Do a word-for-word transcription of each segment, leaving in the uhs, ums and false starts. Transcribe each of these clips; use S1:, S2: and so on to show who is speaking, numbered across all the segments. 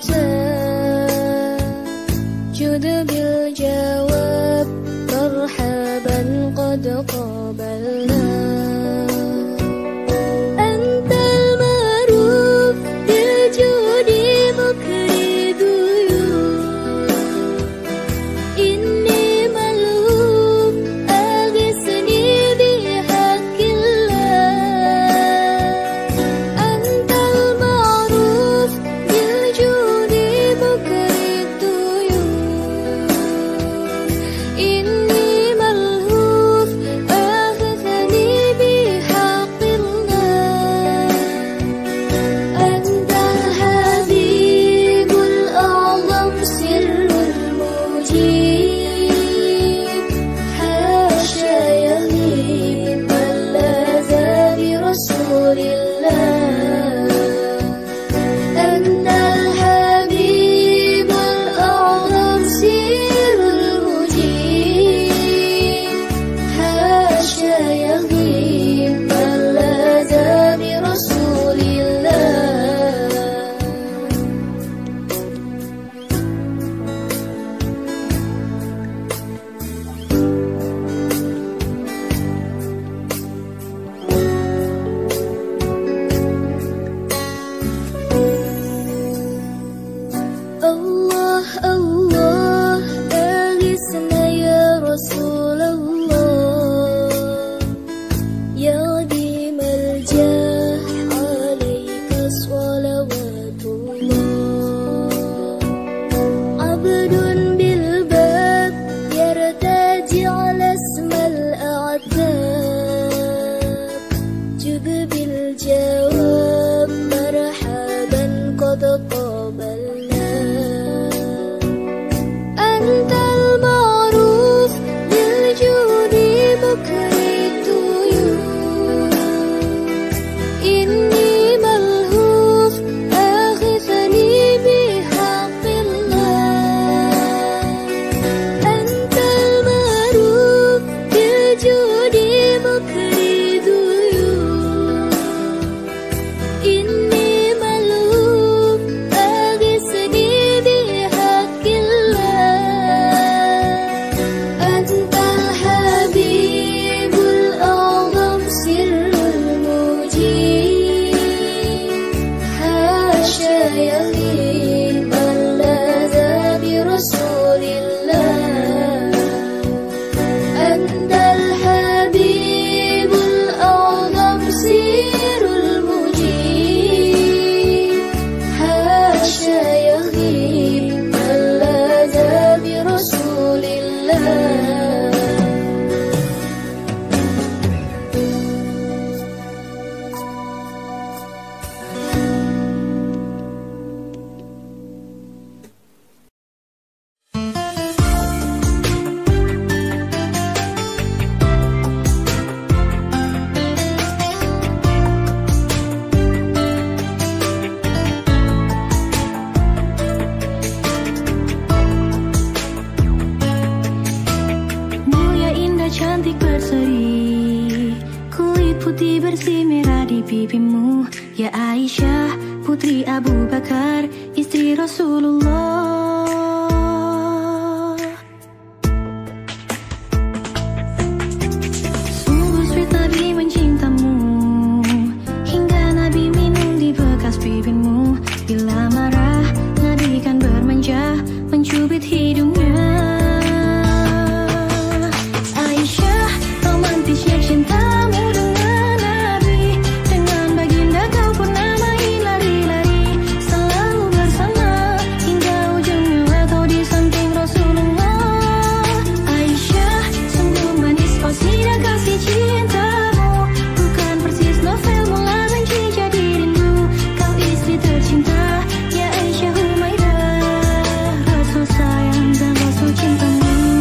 S1: جد بالجواب مرحبا قد قابلنا أنت المعروف بالجود مكر ضيوف إني ملهوف أغثني بحق الله أنت المعروف بالجود مكر إني ملهوف أخذني بحق الله أنت الحبيب الأعظم سر المجيب حاشا يغيب من لاذ برسول الله أنت الحبيب الأعظم سر حاشا يغيب من لاذ برسول الله الله الله أغثنا يا رسول الله يا ديم الجاه عليك صلوات الله عبد بالباب يرتجي على اسم الأعتاب جب بالجواب مرحبا قد قابلنا أنت المعروف بالجود مكر إني ملهوف أغثني بحق الله أنت المعروف بالجود مكر إني ملهوف أغثني بحق الله أنت الحبيب الأعظم سر حاشا يغيب من لاذ برسول الله أنت الحبيب الأعظم سر المجيب حاشا يغيب من لاذ برسول الله cantik berseri, kulit putih bersih merah di pipimu, ya Aisyah putri Abu Bakar, istri Rasulullah. Sungguh sweet Nabi mencintamu, hingga Nabi minum di bekas pipimu. Bila marah Nabi kan bermanja, mencubit hidungnya. Cintamu dengan Nabi, dengan baginda kau pernah main lari-lari, selalu bersama hingga ujung nyawa kau di samping Rasulullah. Aisyah, sungguh manis kau sida kasih cintamu, bukan persis novel mula benci jadi rindu. Kau istri tercinta, ya Aisyah Humaidah, Rasul sayang dan Rasul cintamu.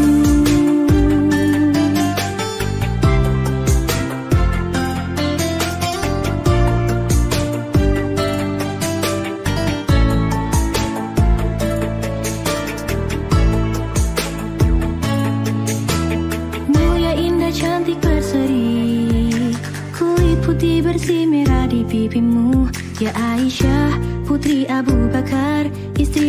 S1: Cantik berseri, kulit putih bersih merah di pipimu, ya Aisyah putri Abu Bakar, istri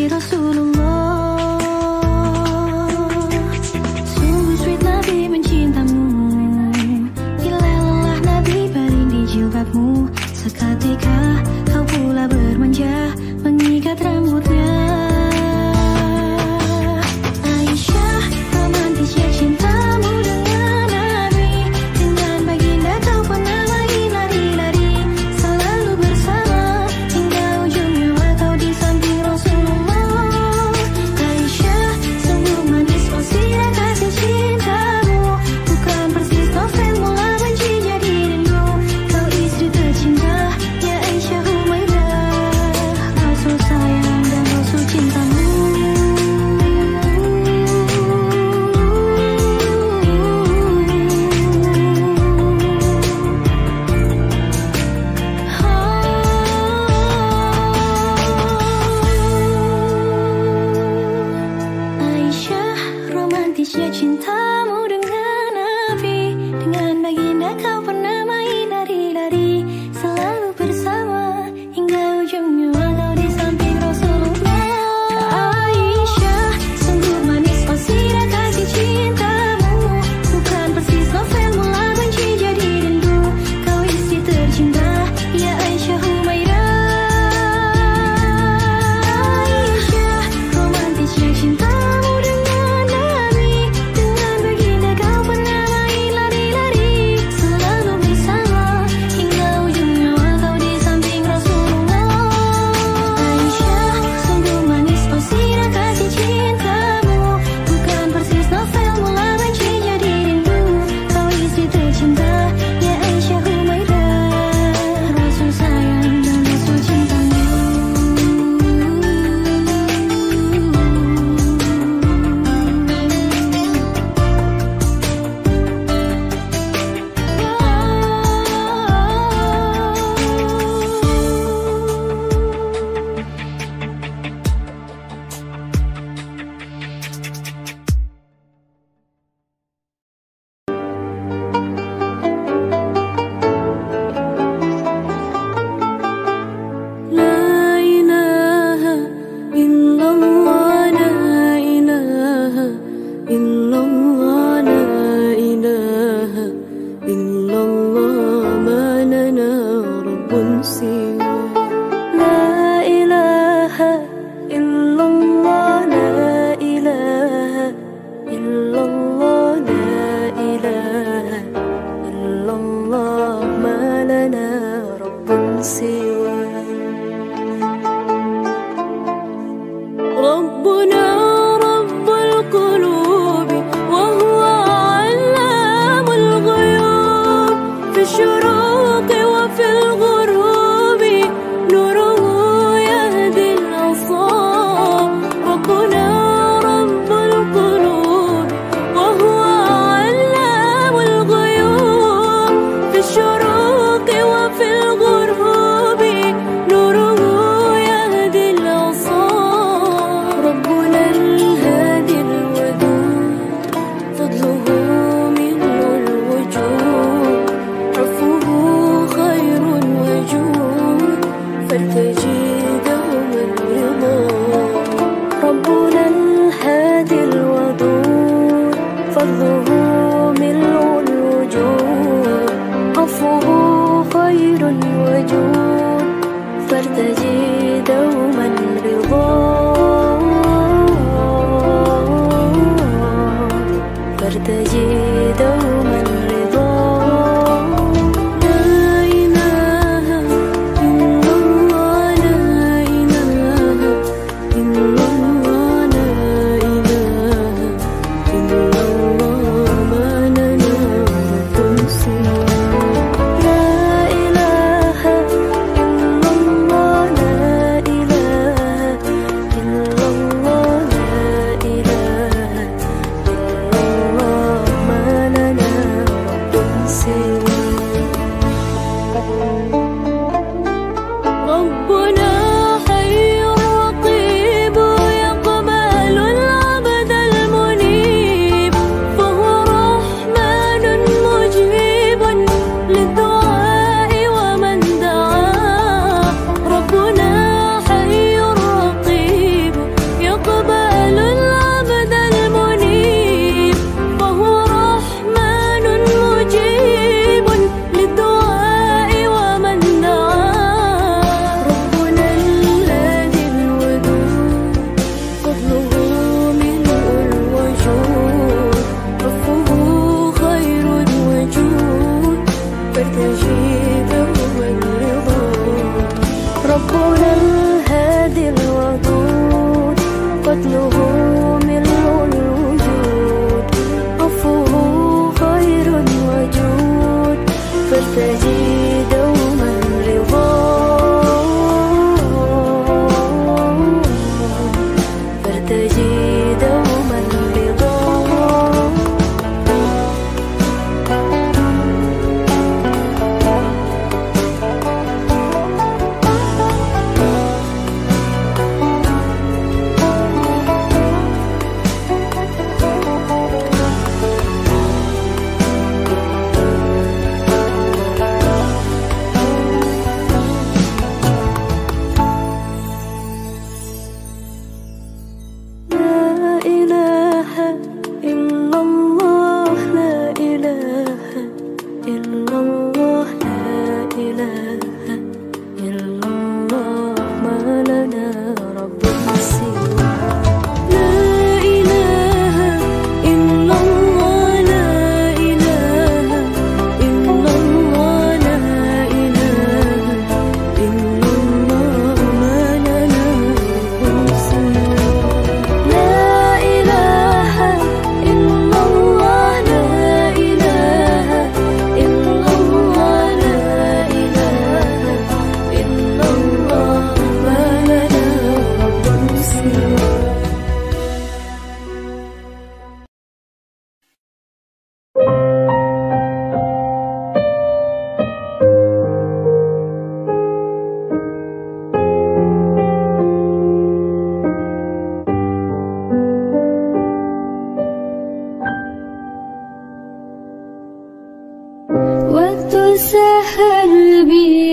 S1: سهل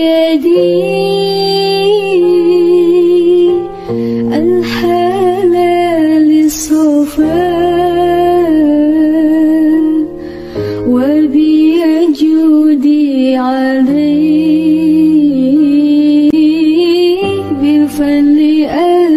S1: بيدي الحلال الصفاء وبيجودي علي بفضل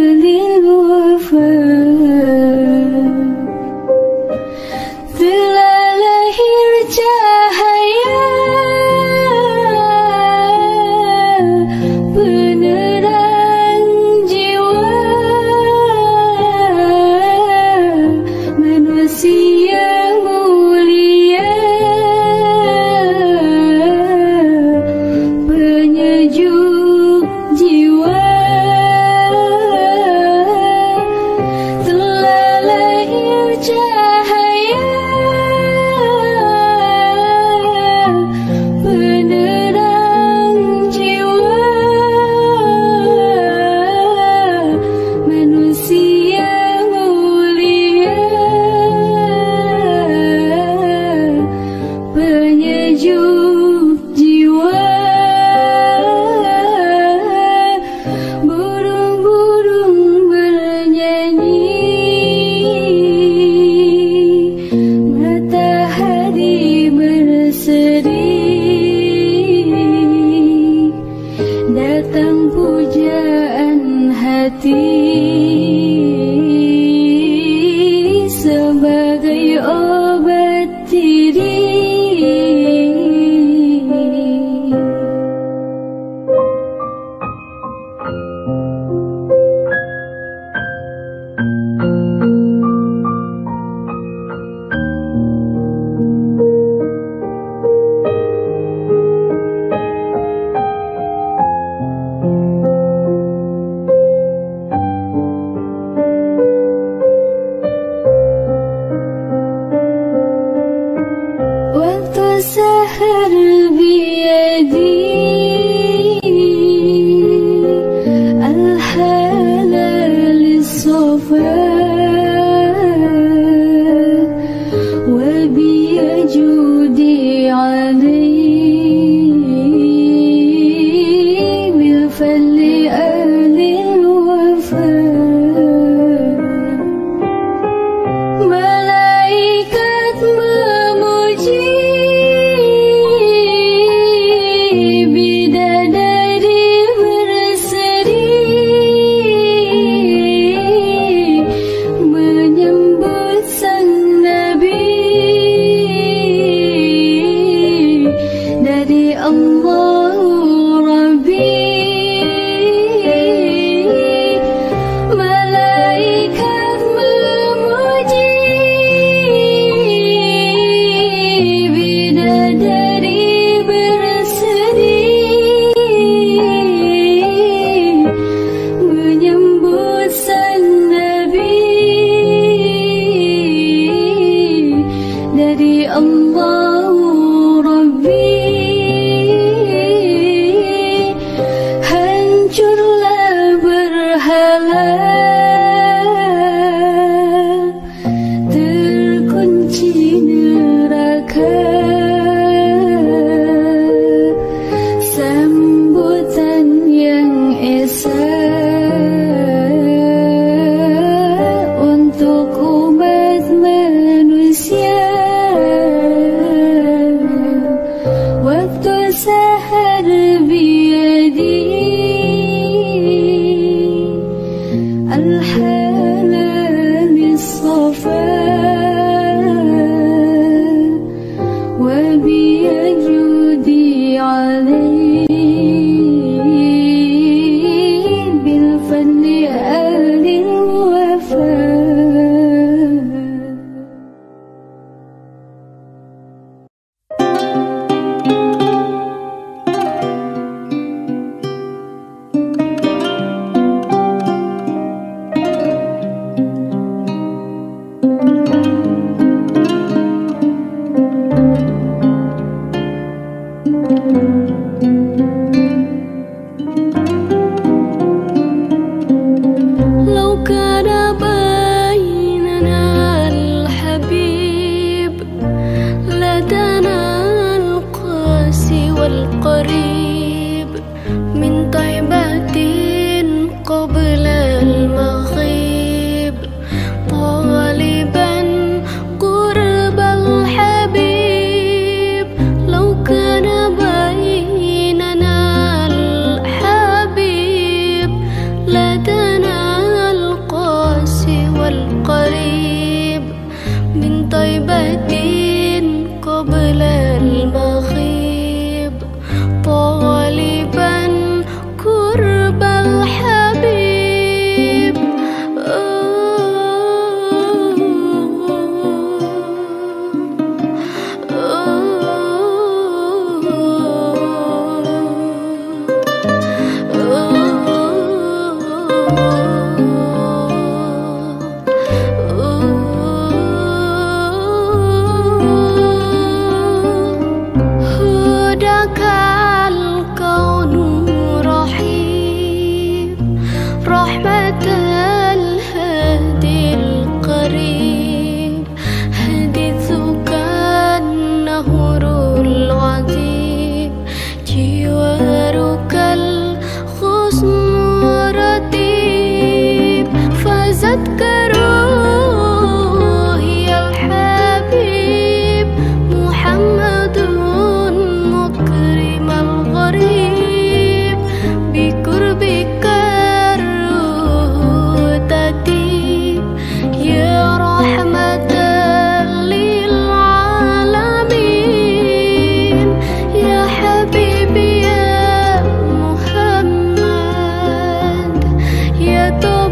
S1: hati sebagai obat diri. سهر بيدي الحلال الصفاء وبيجودي علي بالفضل أهل الوفاء. ملائكة memuji الحلال الصفاء وبيجودي علي بالفضل أهل الوفاء. القريب من طيبة قبل المغيب طالبا قرب الحبيب. لو كان بيننا الحبيب لدنا القاسي والقريب من طيبة قبل المغيب طالبا قرب الحبيب.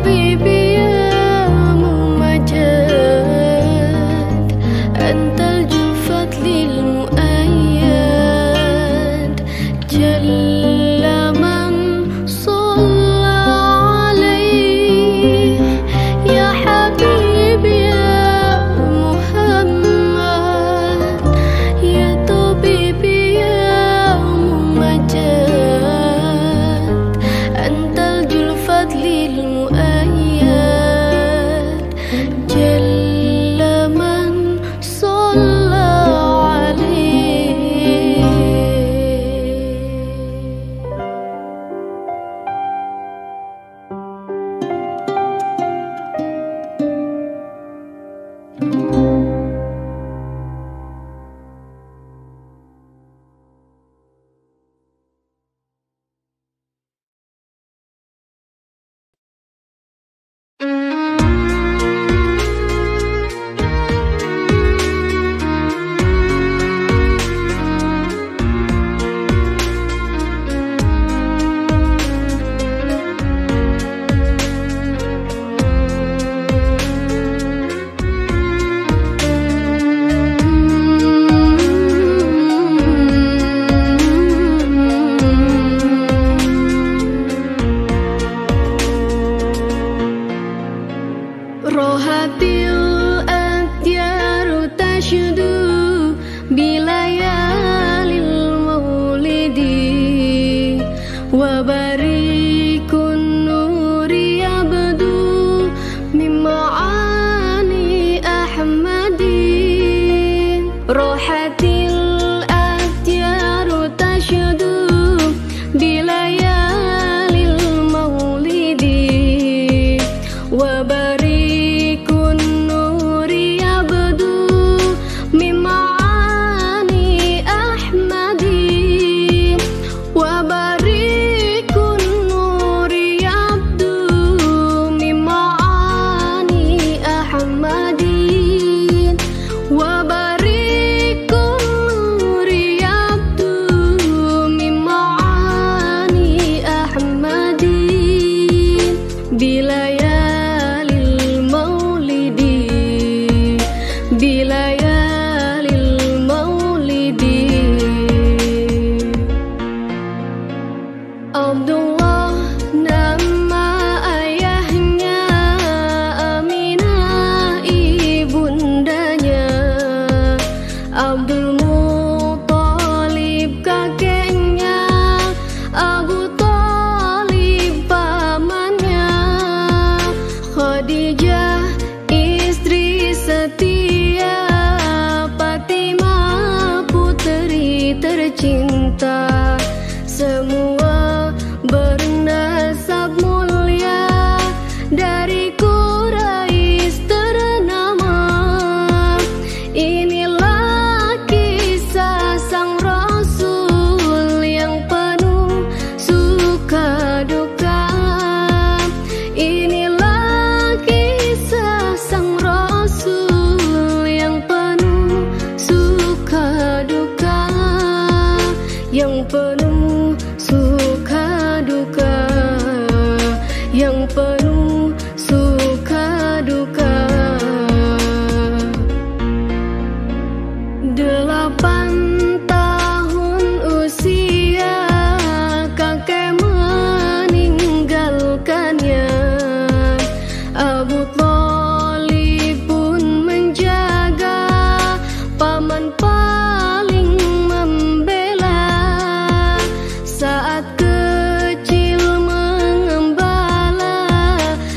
S1: Saat kecil mengembala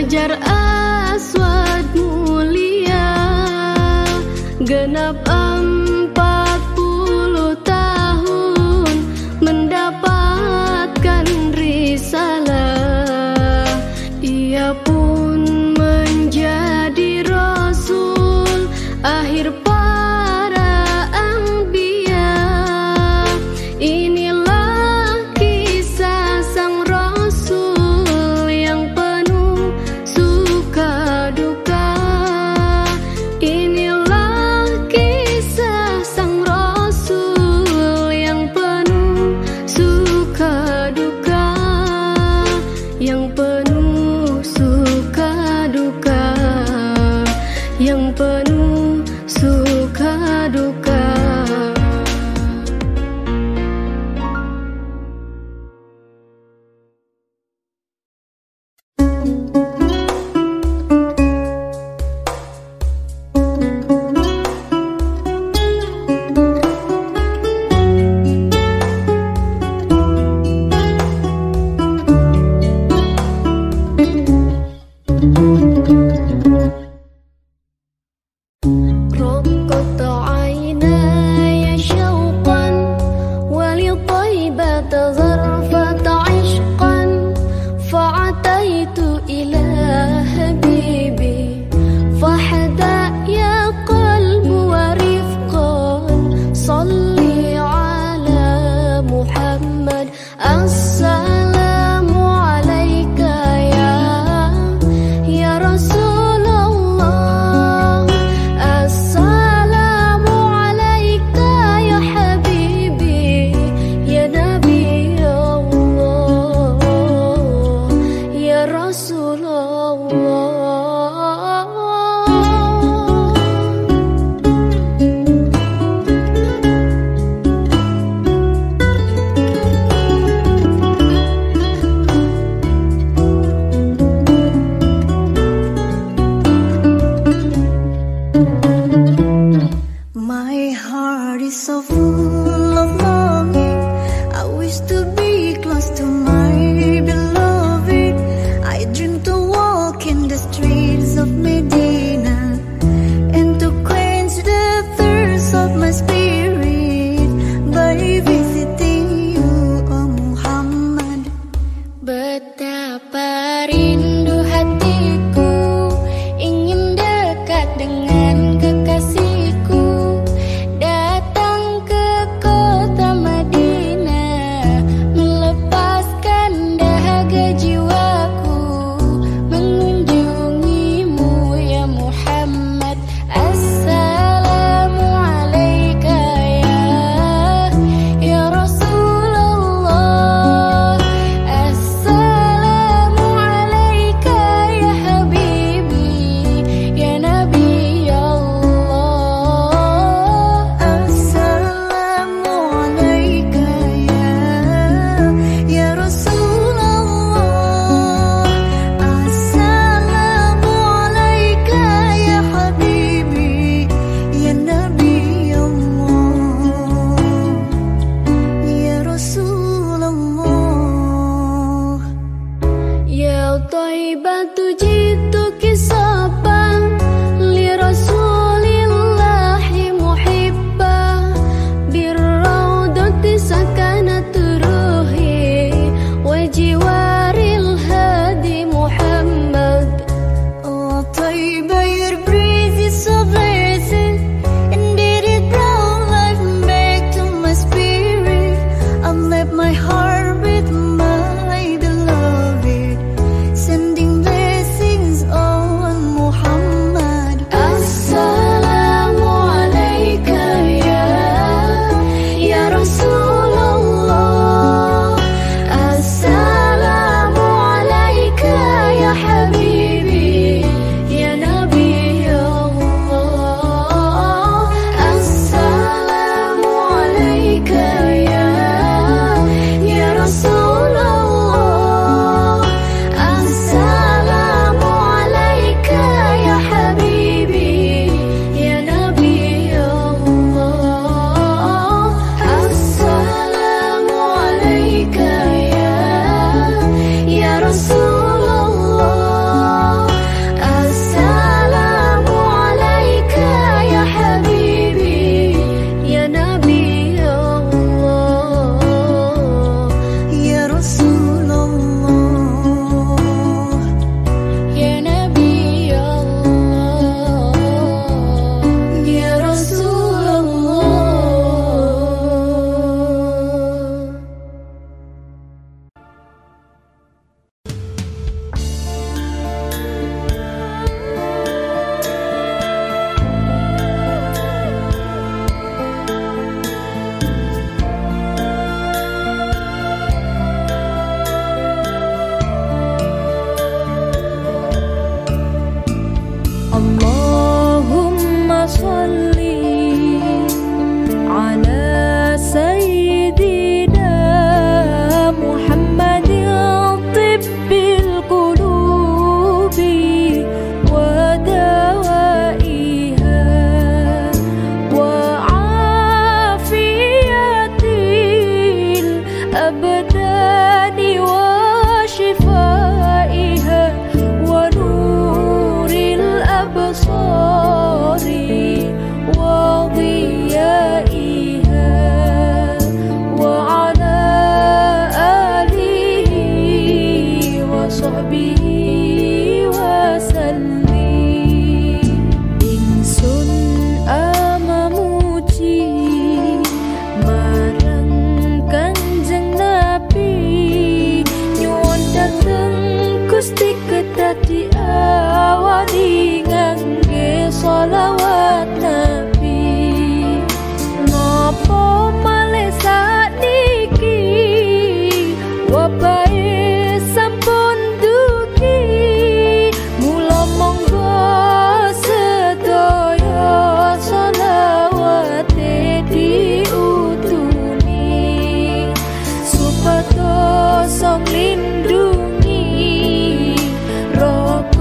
S1: Hajar Aswad mulia, genap empat puluh tahun mendapatkan risalah. Ia pun menjadi Rasul akhir para anbiya. Inilah kisah sang Rasul yang penuh suka duka. Inilah kisah sang Rasul yang penuh suka duka, yang penuh suka duka, yang penuh suka duka. رقت عيناي شوقا ولطيبة ظرفة عشقا فعتيت إلى حبيبي فحدا يا قلب ورفقا صلي على محمد. السلام عليك يا يا رسول الله، السلام عليك يا حبيبي يا نبي الله يا رسول الله. My heart is so full of longing. I wish to be close to my beloved. I dream to walk in the streets of Medina and to quench the thirst of my spirit by visiting you, oh Muhammad. Betapa rindu hatiku ingin dekat dengan kekasihku, datang ke kota Madinah, melepaskan dahaga jiwaku, mengunjungimu ya Muhammad. Assalamu alaika ya ya Rasulullah, assalamu alaika ya habibi ya nabi Allah. Assalamu alaika ya ya Rasulullah, assalamu alaika ya habibi ya nabi Allah ya Rasulullah. Ya Thaibatu jituki saban li Rasulillahi muhibbah, birraudati sakanat ruhi wa jiwaril hadi Muhammad. Oh Thaibah, your breeze is so blessed, indeed it brought life back to my spirit. I left my heart with my beloved, sending blessings all dadi awali ngangge sholawat Nabi. Nopo malih sakniki wabahe sampun dugi, mula monggo sedaya sholawate diutuni supados lindungi roh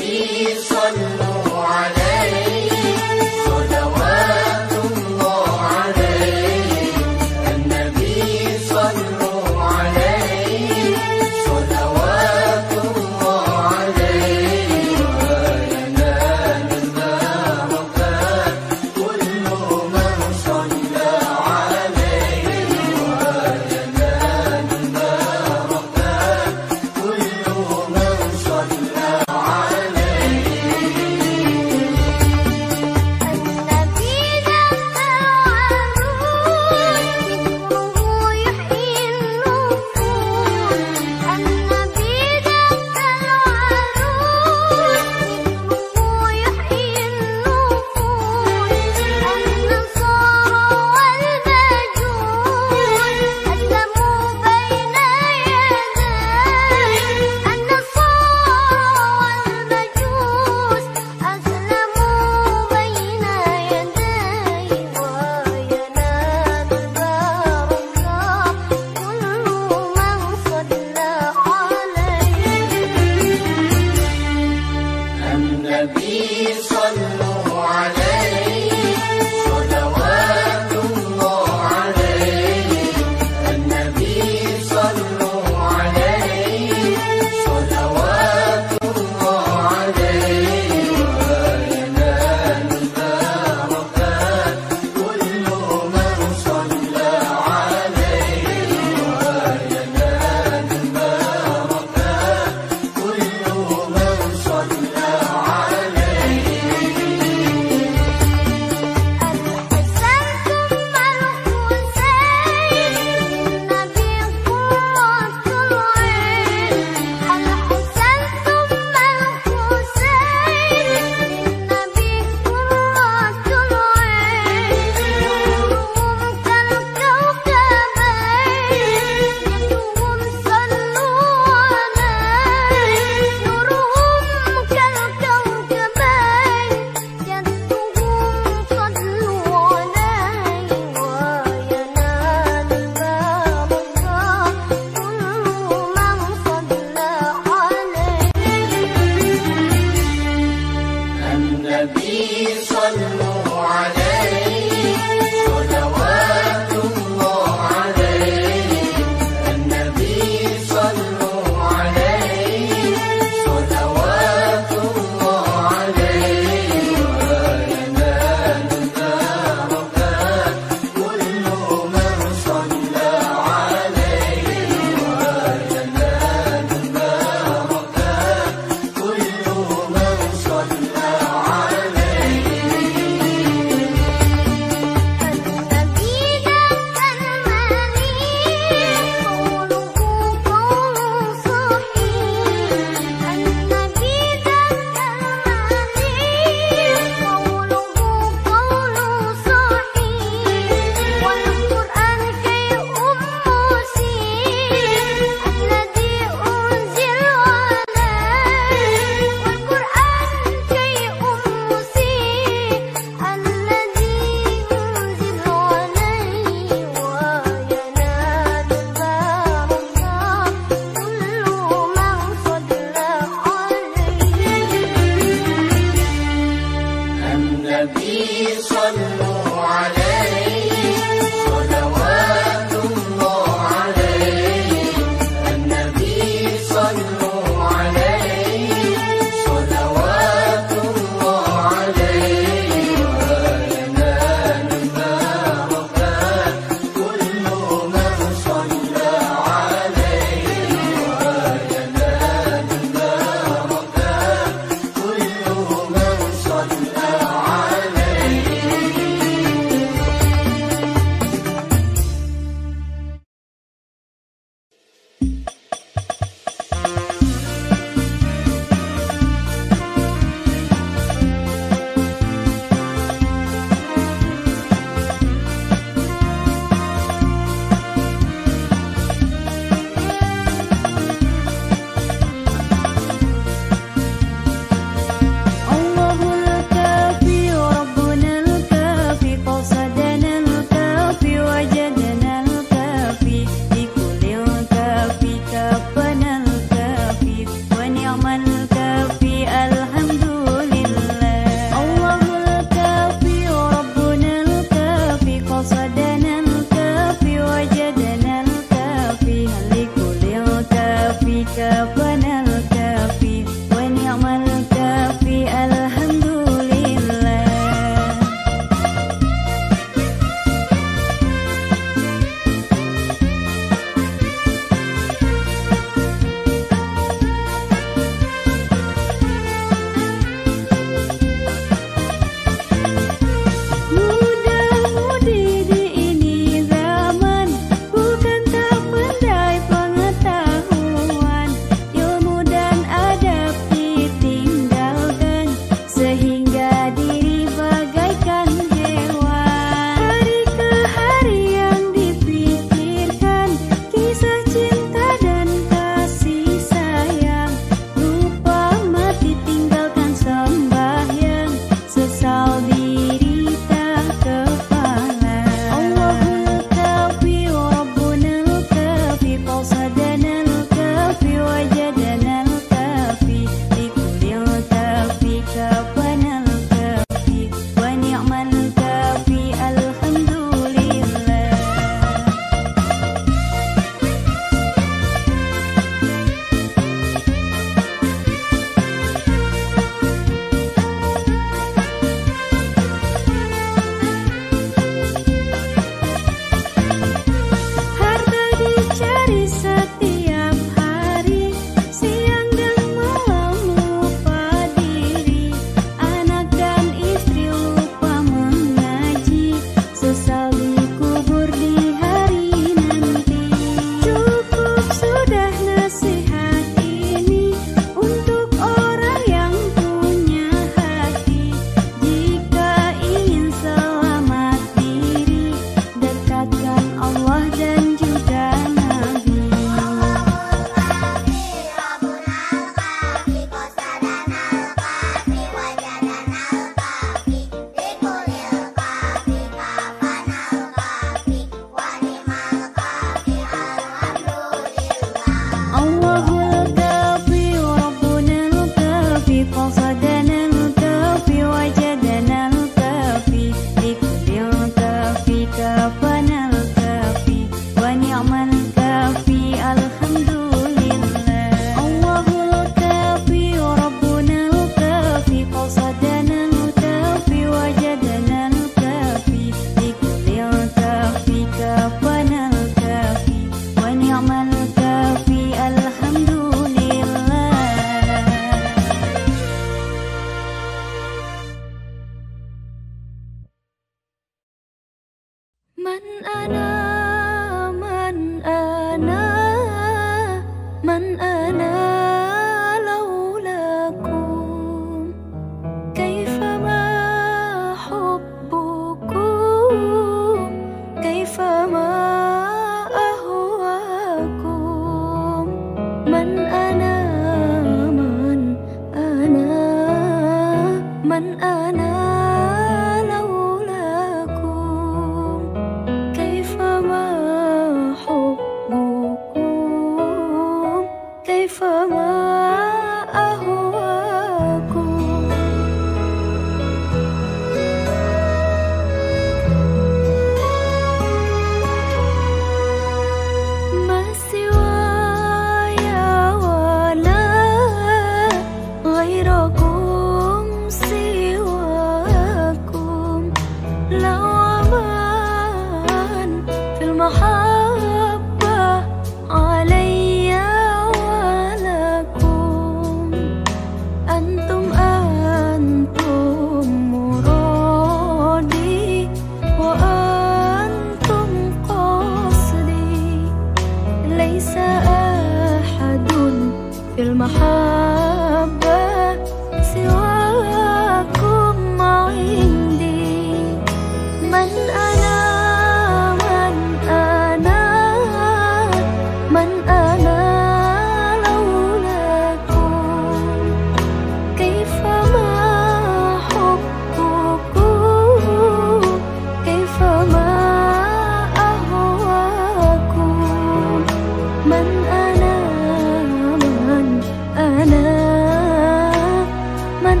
S1: Man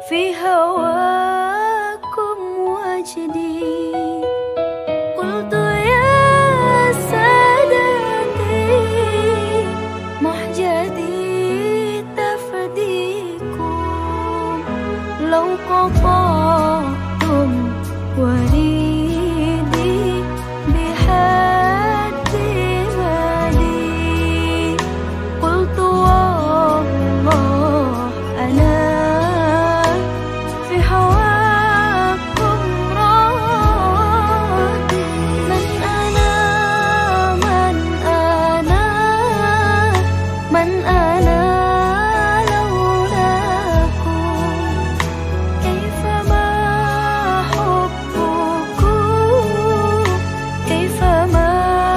S1: في هواكم وجدي قلت يا سادتي محجتي تفديكم لو قطعتم وريدي بحد مالي قلت والله أنا في هواكم راضي من أنا من أنا من أنا لولاكم كيفما حبكم كيفما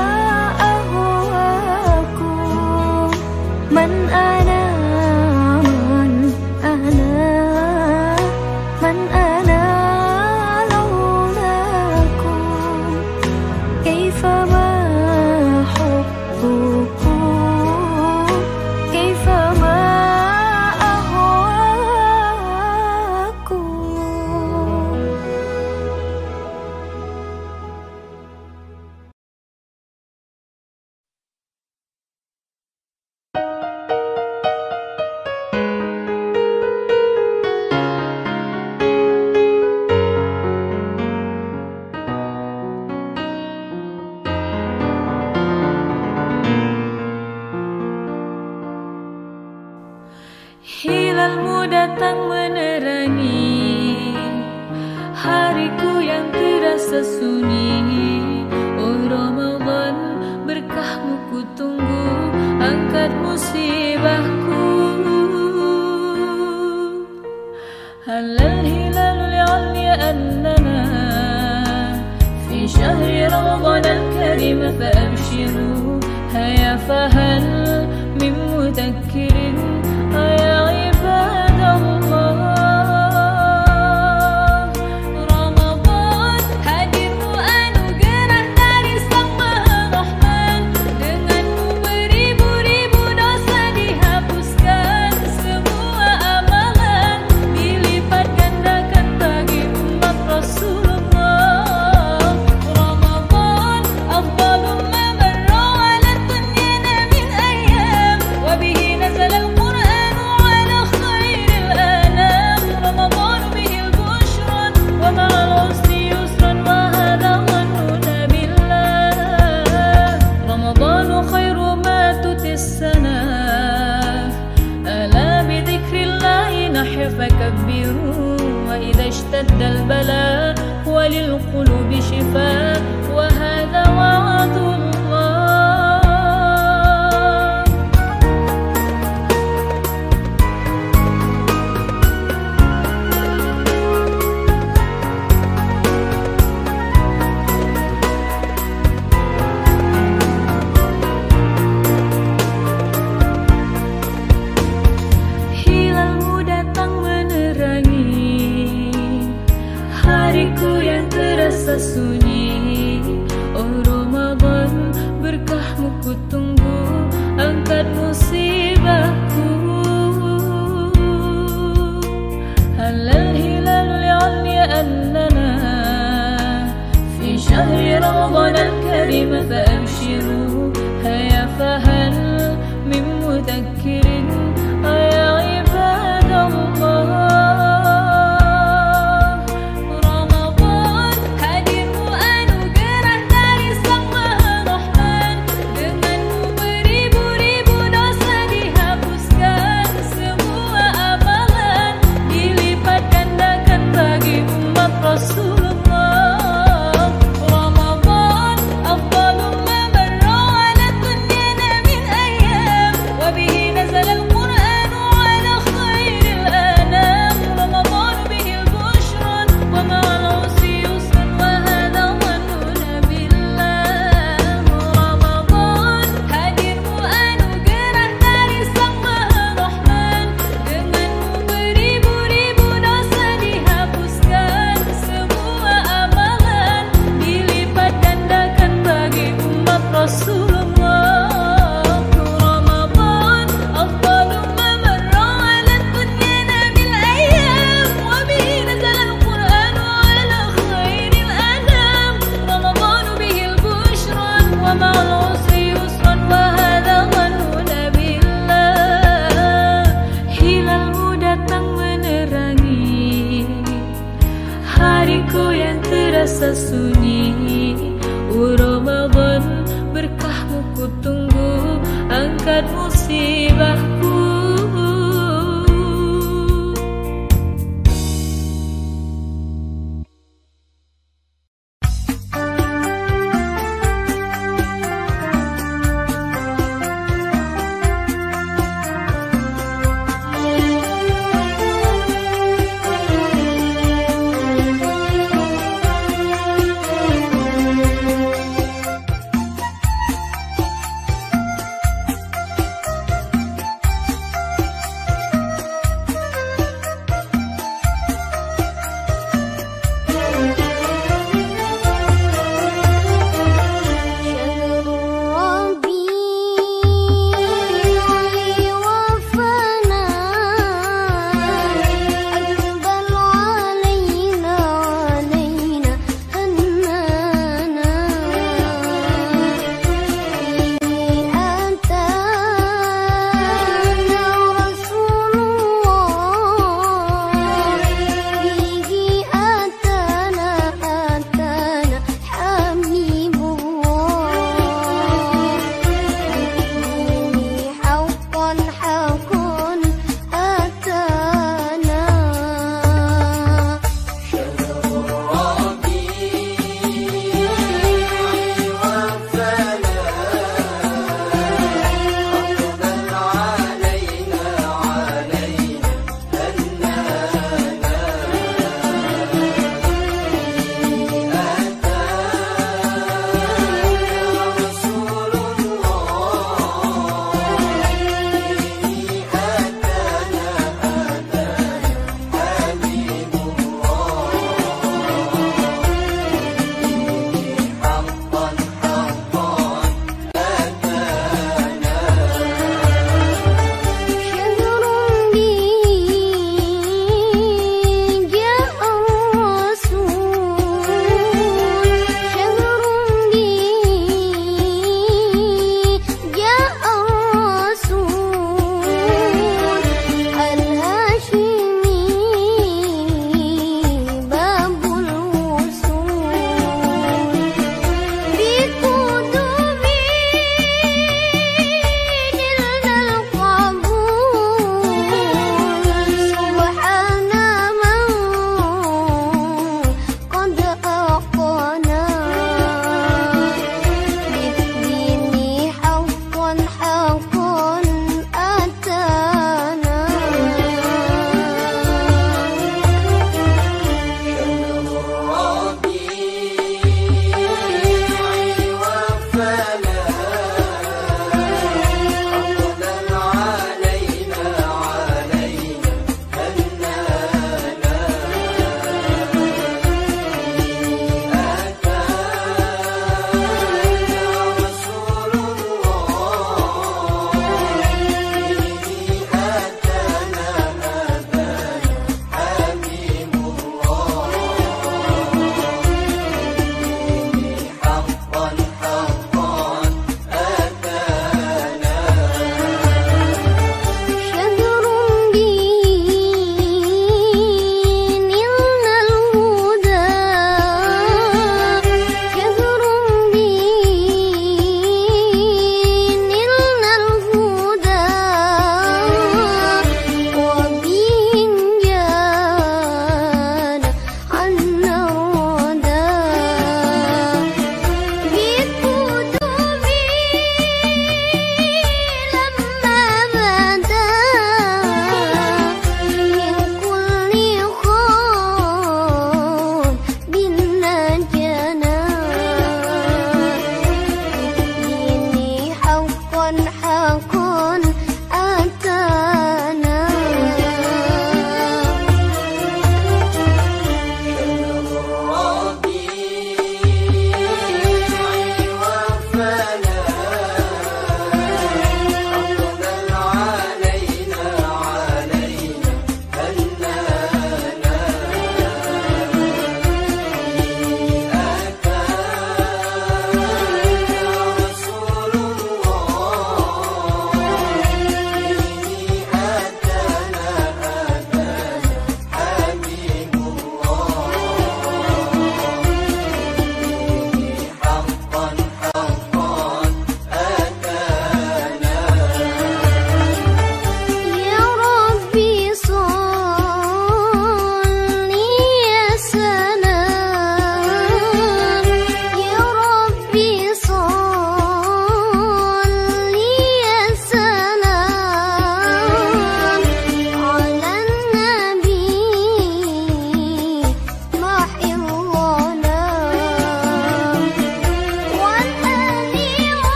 S1: أهواكم من أنا من أنا من أنا لولاكم كيفما حبكم كيفما أهواكم. Hilalmu datang menerangi hariku yang terasa sunyi. Oh Ramadan, berkahmu ku tunggu, angkat musibahku. Halal hilalul li'alli annana fi syahri Ramadan al-karim fa'abshiru. Haya fahal min mudakkirin ya ibadallah. Ramadan hadirmu anugerah dari Sang Maha Rahman. Denganmu beribu-ribu dosa dihapuskan, semua amalan dilipat gandakan bagi umat Rasulullah. Ramadan afdalu ma marra ala dunyana min ayyam wa bihi nazala al-Qur'an ala khairil anam. Ramadan bihi al-bushra wa ma'al usri yusran wa hadha dhanuna billah. Ramadan khairu ma tutis sana ala bi dhikrillahi nahya fakabbiru. Wa idha ishtadda al-bala wa lil qulubi shifa wa hadha wa'dullah. Hilalmu datang menerangi hariku yang terasa sunyi. Oh Ramadan, berkahmu ku tunggu, angkat musibahku. Halal hilalul li'alli annana fi syahri Ramadan al-karim fa'abshiru. Haya fahal min mudakkirin ya ibadallah. Ramadan hadirmu anugerah dari Sang Maha Rahman. Denganmu beribu-ribu dosa dihapuskan, semua amalan dilipat gandakan bagi umat Rasulullah. Ramadan afdalu ma marra ala dunyana min ayyam wa bihi nazala
S2: terasa sunyi. Oh Ramadan, berkahmu ku tunggu, angkat musibahku.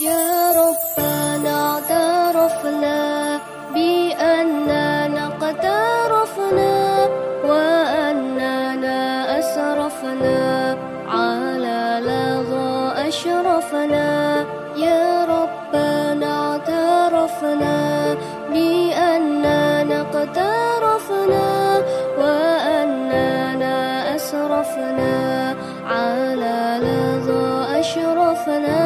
S1: يا ربنا اعترفنا بأننا قد عرفنا وأننا أسرفنا على لظى أشرفنا. يا ربنا اعترفنا بأننا قد عرفنا وأننا أسرفنا على لظى أشرفنا.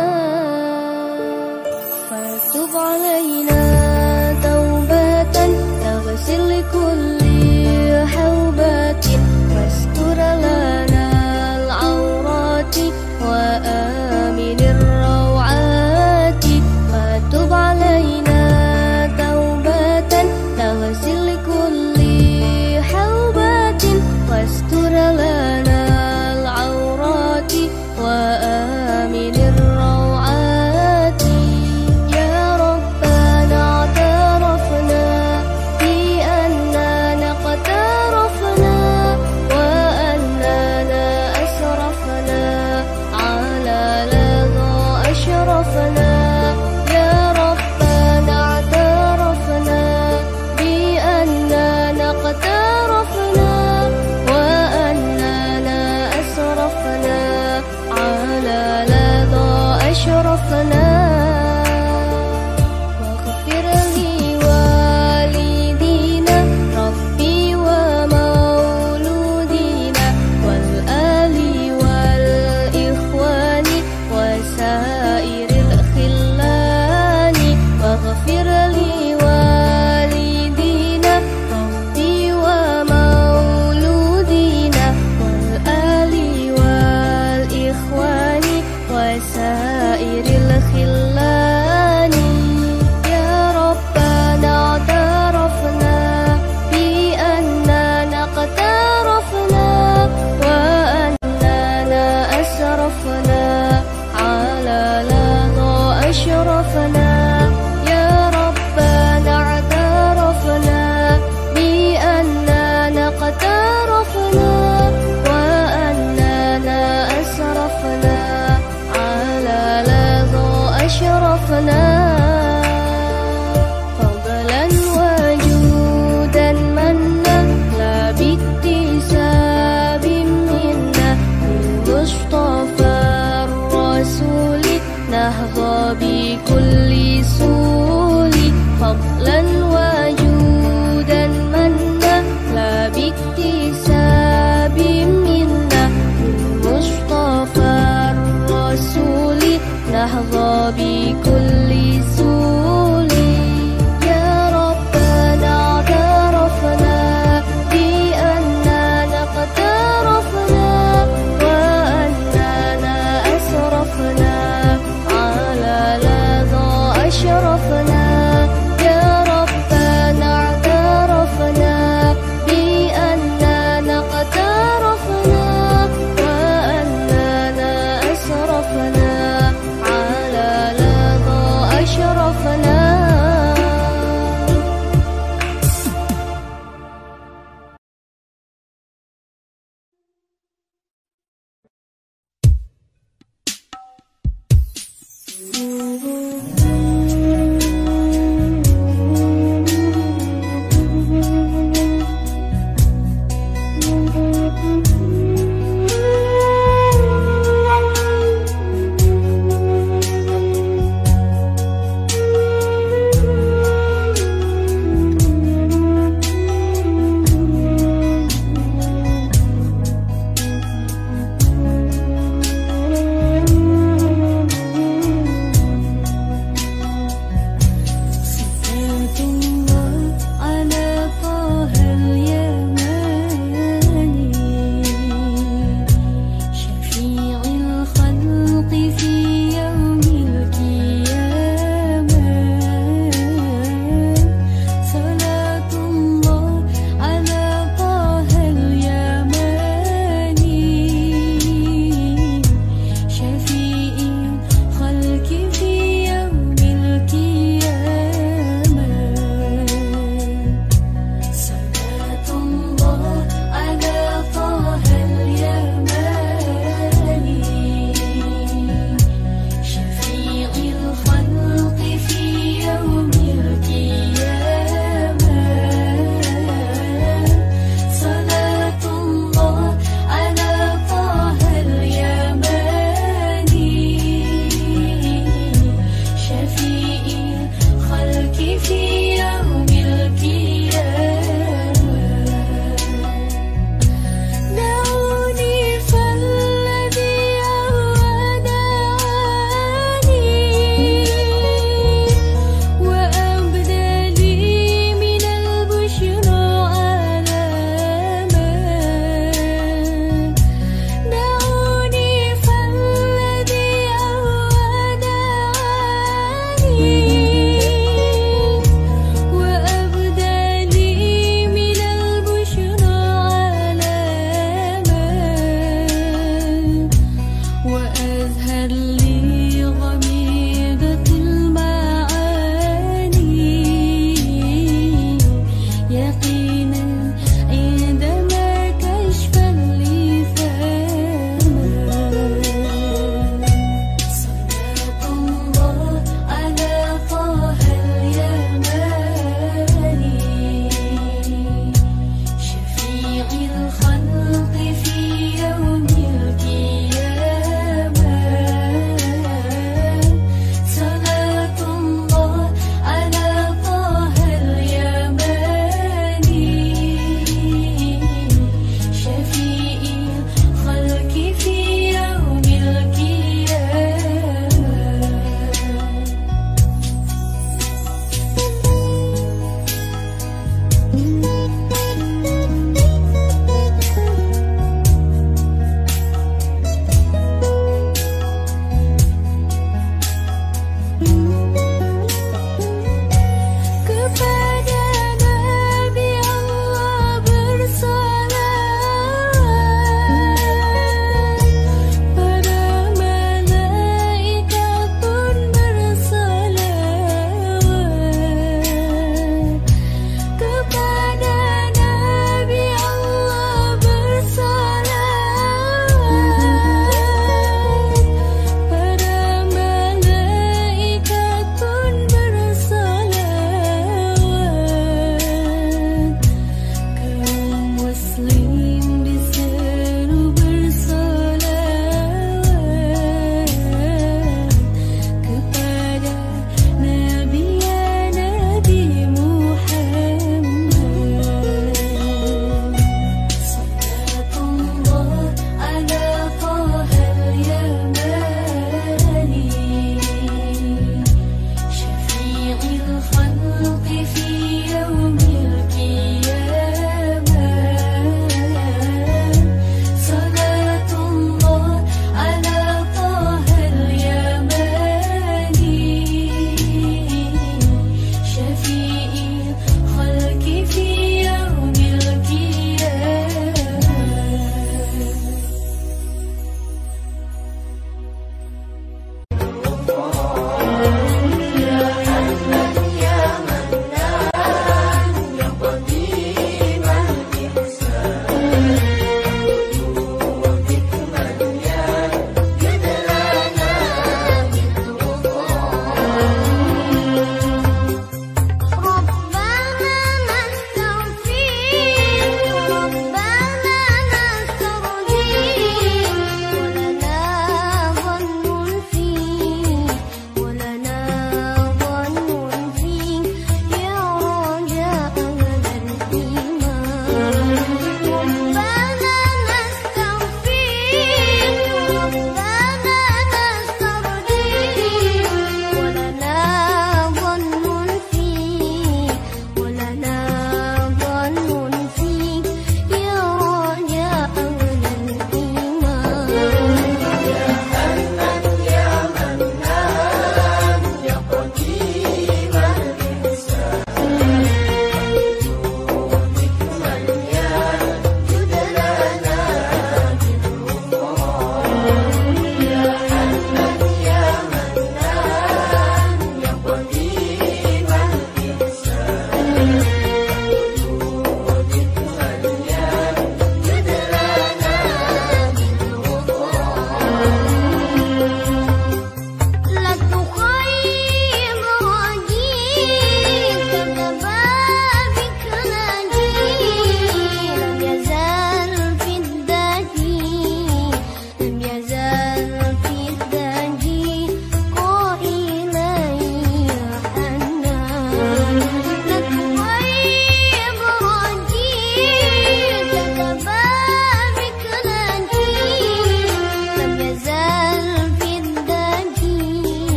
S1: فتب علينا توبة تغسل كل حوبة واستر لنا العورات وآمن الروعات. فتب علينا توبة تغسل كل حوبة واستر لنا العورات وآمن الروعات. يا ربنا اعترفنا بأننا قد عرفنا وأننا أسرفنا على لظى أشرفنا. يا ربنا اعترفنا بأننا قد عرفنا وأننا أسرفنا على لظى أشرفنا. واغفر لوالدينا ربي ومولودينا والآل والإخوان وسائر الخلان. واغفر لوالدينا ربي ومولودينا والآل والإخوان وسائر الخلان. يا ربنا اعترفنا بأننا قد عرفنا وأننا أسرفنا على لظى أشرفنا. يا ربنا اعترفنا بأننا قد عرفنا وأننا أسرفنا على لظى أشرفنا. فضلا وجودا منا لا باكتساب منا بالمصطفى الرسول نهضى بكل سول. فضلا وجودا منا لا باكتساب منا بالمصطفى الرسول نهضى بكل سول. يا ربنا اعترفنا بأننا قد عرفنا وأننا أسرفنا على لظى أشرفنا. يا ربنا اعترفنا بأننا قد عرفنا وأننا أسرفنا على لظى أشرفنا.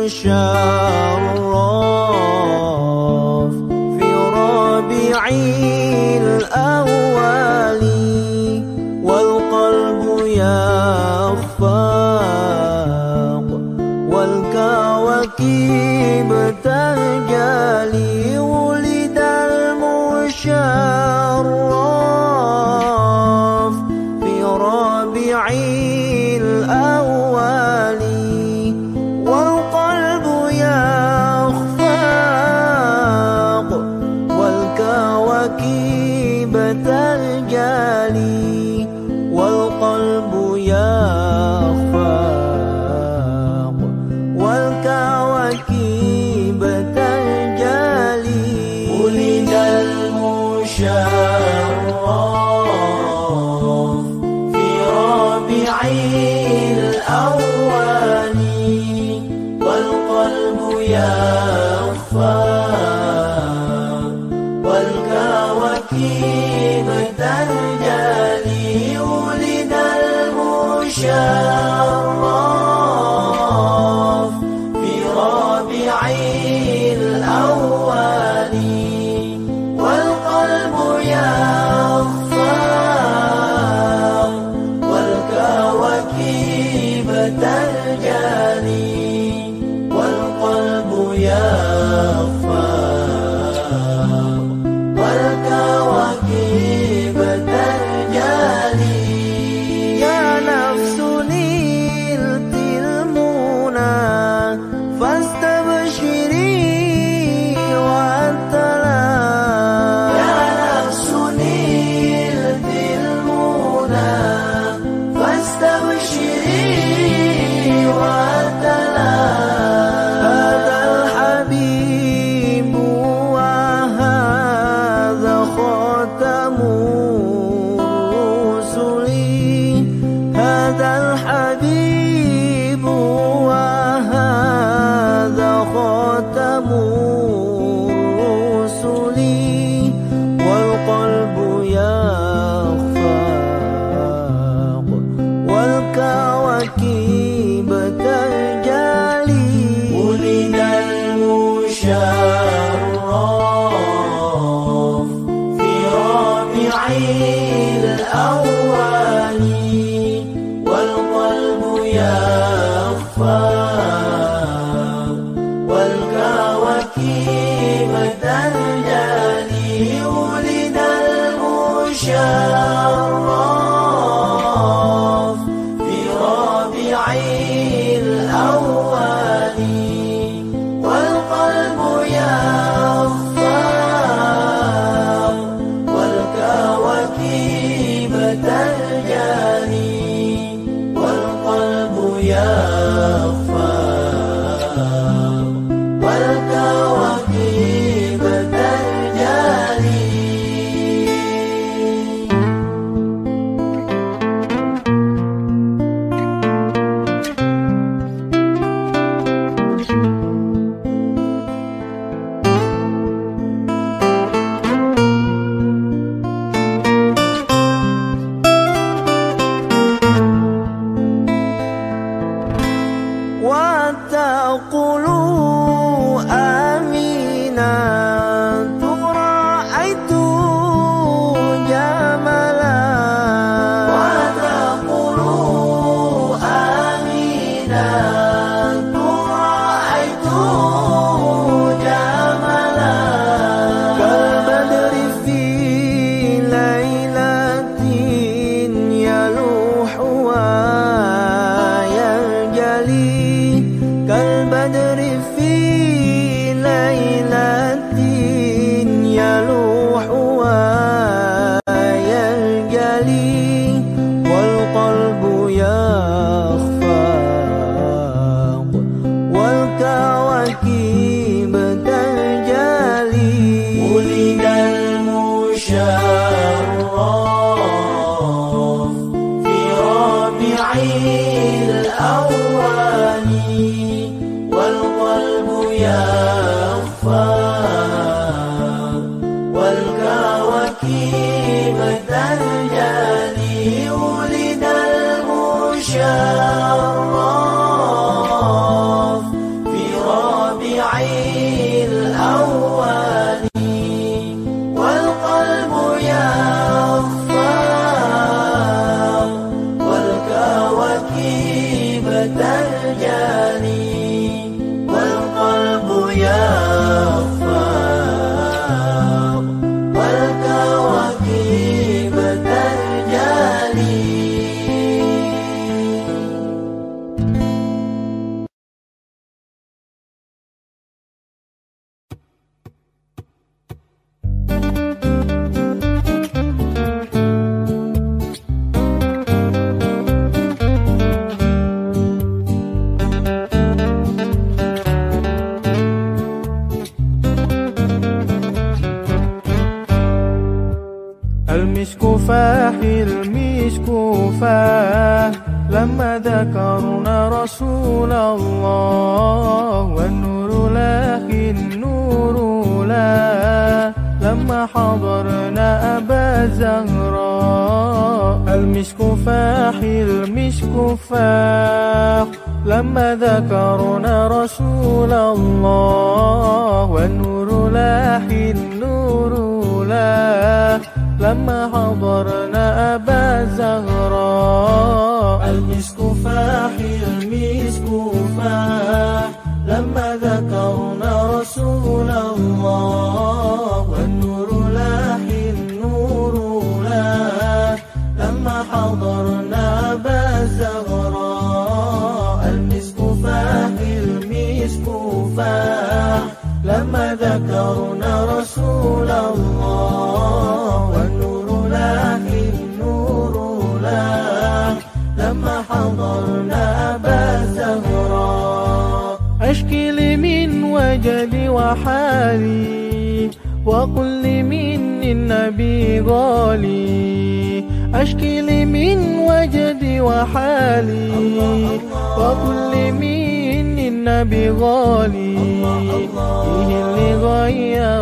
S3: المشرف في ربيع الأول والقلب يخفق والكواكب تجلي ولد المشرف في ربيع الأول والقلب يخفق والكواكب تجلي والقلب يخفق والكواكب تجلي ولد المشرف في ربيع الأول والقلب يخفق والكواكب تجلي ولد المشرف في ربيع الأول والقلب يخفق والكواكب تجلي والقلب يخفق والكواكب تجلي يا نفس نلت المنى فاستبشري وأنتلا يا نفس نلت المنى فاستبشري وأنتلا هذا الحبيب وهذا خاتم الرسل هذا الحبيب وهذا خاتم الرسل والقلب يخفق والكواكب تجلي ولد المشرف في ربيع الأول والقلب يخفق والكواكب تجلي ولد المشرف في ربيع الأول والقلب يخفق والكواكب تجلي والقلب يخفق والكواكب تجلي وتقولوا آمينا رأيت جمالا وتقولوا آمينا رأيت جمالا كالبدر في ليلة يلوح ويجلي كالبدر في ليلة يلوح ويجلي والقلب يخفق والكواكب تجلي ولد المشرف في ربيع الأول والقلب يخفق والكواكب تجلي ولد المشرف في
S4: كفاه لما ذكرنا رسول الله والنور له النور له لما حضرنا أبا زهراء المسك فاح المسك فاح لما ذكرنا رسول الله والنور له النور له لما حضرنا أبا زهراء
S3: المسك فاح المسك فاح لما ذكرنا رسول الله والنور لاح النور لاح لما حضرنا أبا زهراء المسك فاح المسك فاح لما ذكرنا رسول الله والنور لاح النور لاح لما حضرنا أبا زهراء
S4: أشكي لي من وجدي وحالي وقل لي من النبي غالي أشكي لي من وجدي وحالي وقل لي من النبي غالي فيه اللي غير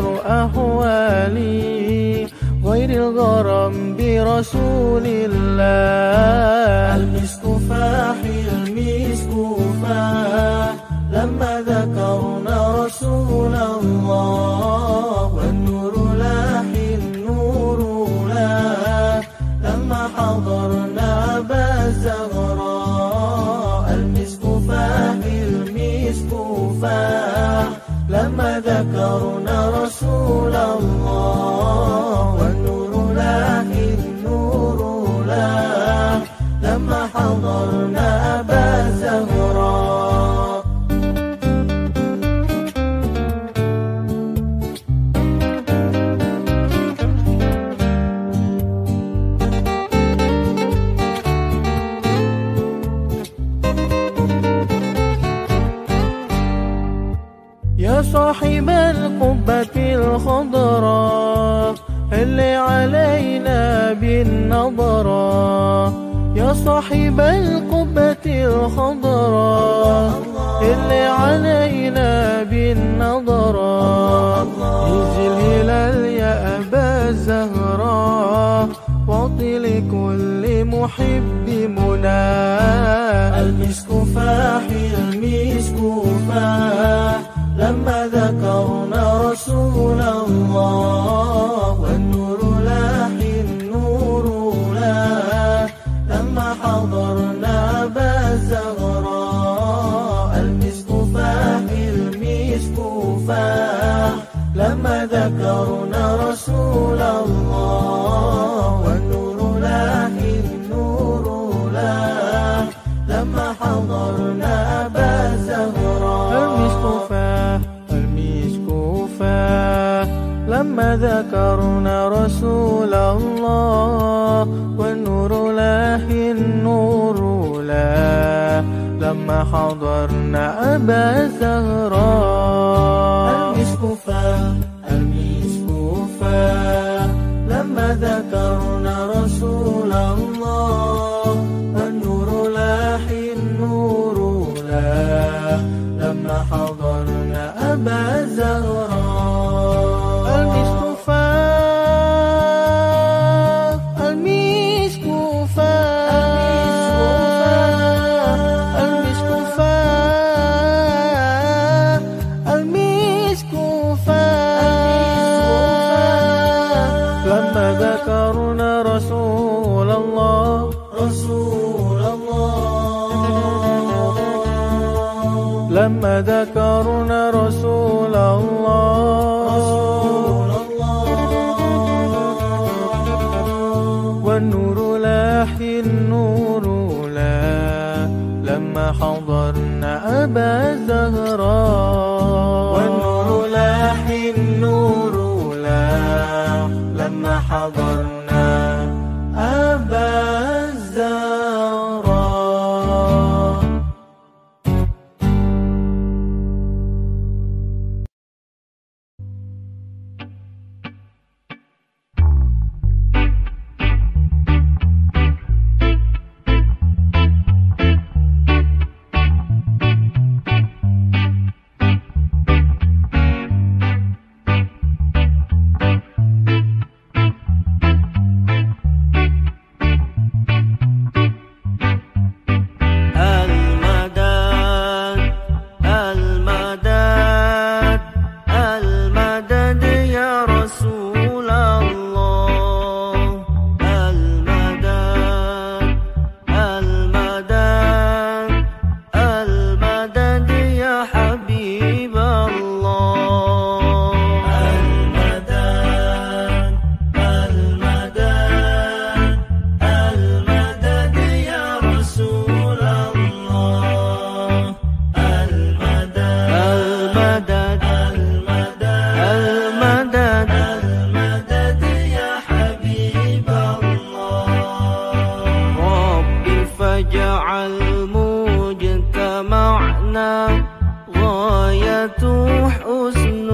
S4: أحوالي غير الغرام برسول الله
S3: المسك فاح المسك فاح لما ذكرنا رسول الله والنور لاح النور لاح لما حضرنا أبا زهراء المسك فاح المسك فاح لما ذكرنا رسول الله والنور لاح النور لاح لما حضرنا أبا زهراء
S4: يا صاحب القبة الخضراء هل علينا بالنظرة يا صاحب القبة الخضراء هل علينا بالنظرة هز الهلال يا أبا زهراء واعطي لكل محب منى
S3: المسك فاح المسك فاح لما ذكرنا رسول الله والنور لاح النور لاح لما حضرنا أبا زهراء المسك فاح المسك فاح لما ذكرنا رسول الله والنور لاح النور لاح لما حضرنا أبا زهراء
S4: المسك فاح المسك فاح لما ذكرنا رسول الله والنور لاح النور لاح لما حضرنا أبا زهراء
S3: المسك فاح المسك فاح لما ذكرنا رسول الله والنور لاح النور لاح لما حضرنا أبا زهراء
S4: المسك فاح المسك فاح المسك فاح المسك فاح لما ذكرنا رسول الله
S3: رسول الله
S4: لما ذكرنا رسول الله
S3: رسول الله
S4: والنور لاح النور لاح لما حضرنا أبا زهراء
S3: والنور لاح النور لاح لما حضرنا أبا زهراء فاجعل مجتمعنا غاية حسن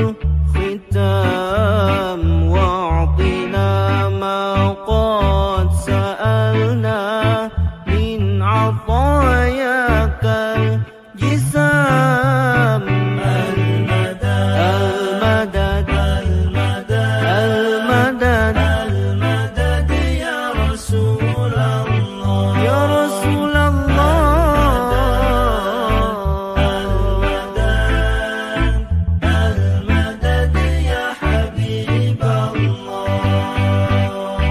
S3: الختام واعطنا ما قد سألنا من عطاياك الجسام المدد المدد المدد المدد يا رسول الله يا رسول الله المدد يا حبيب الله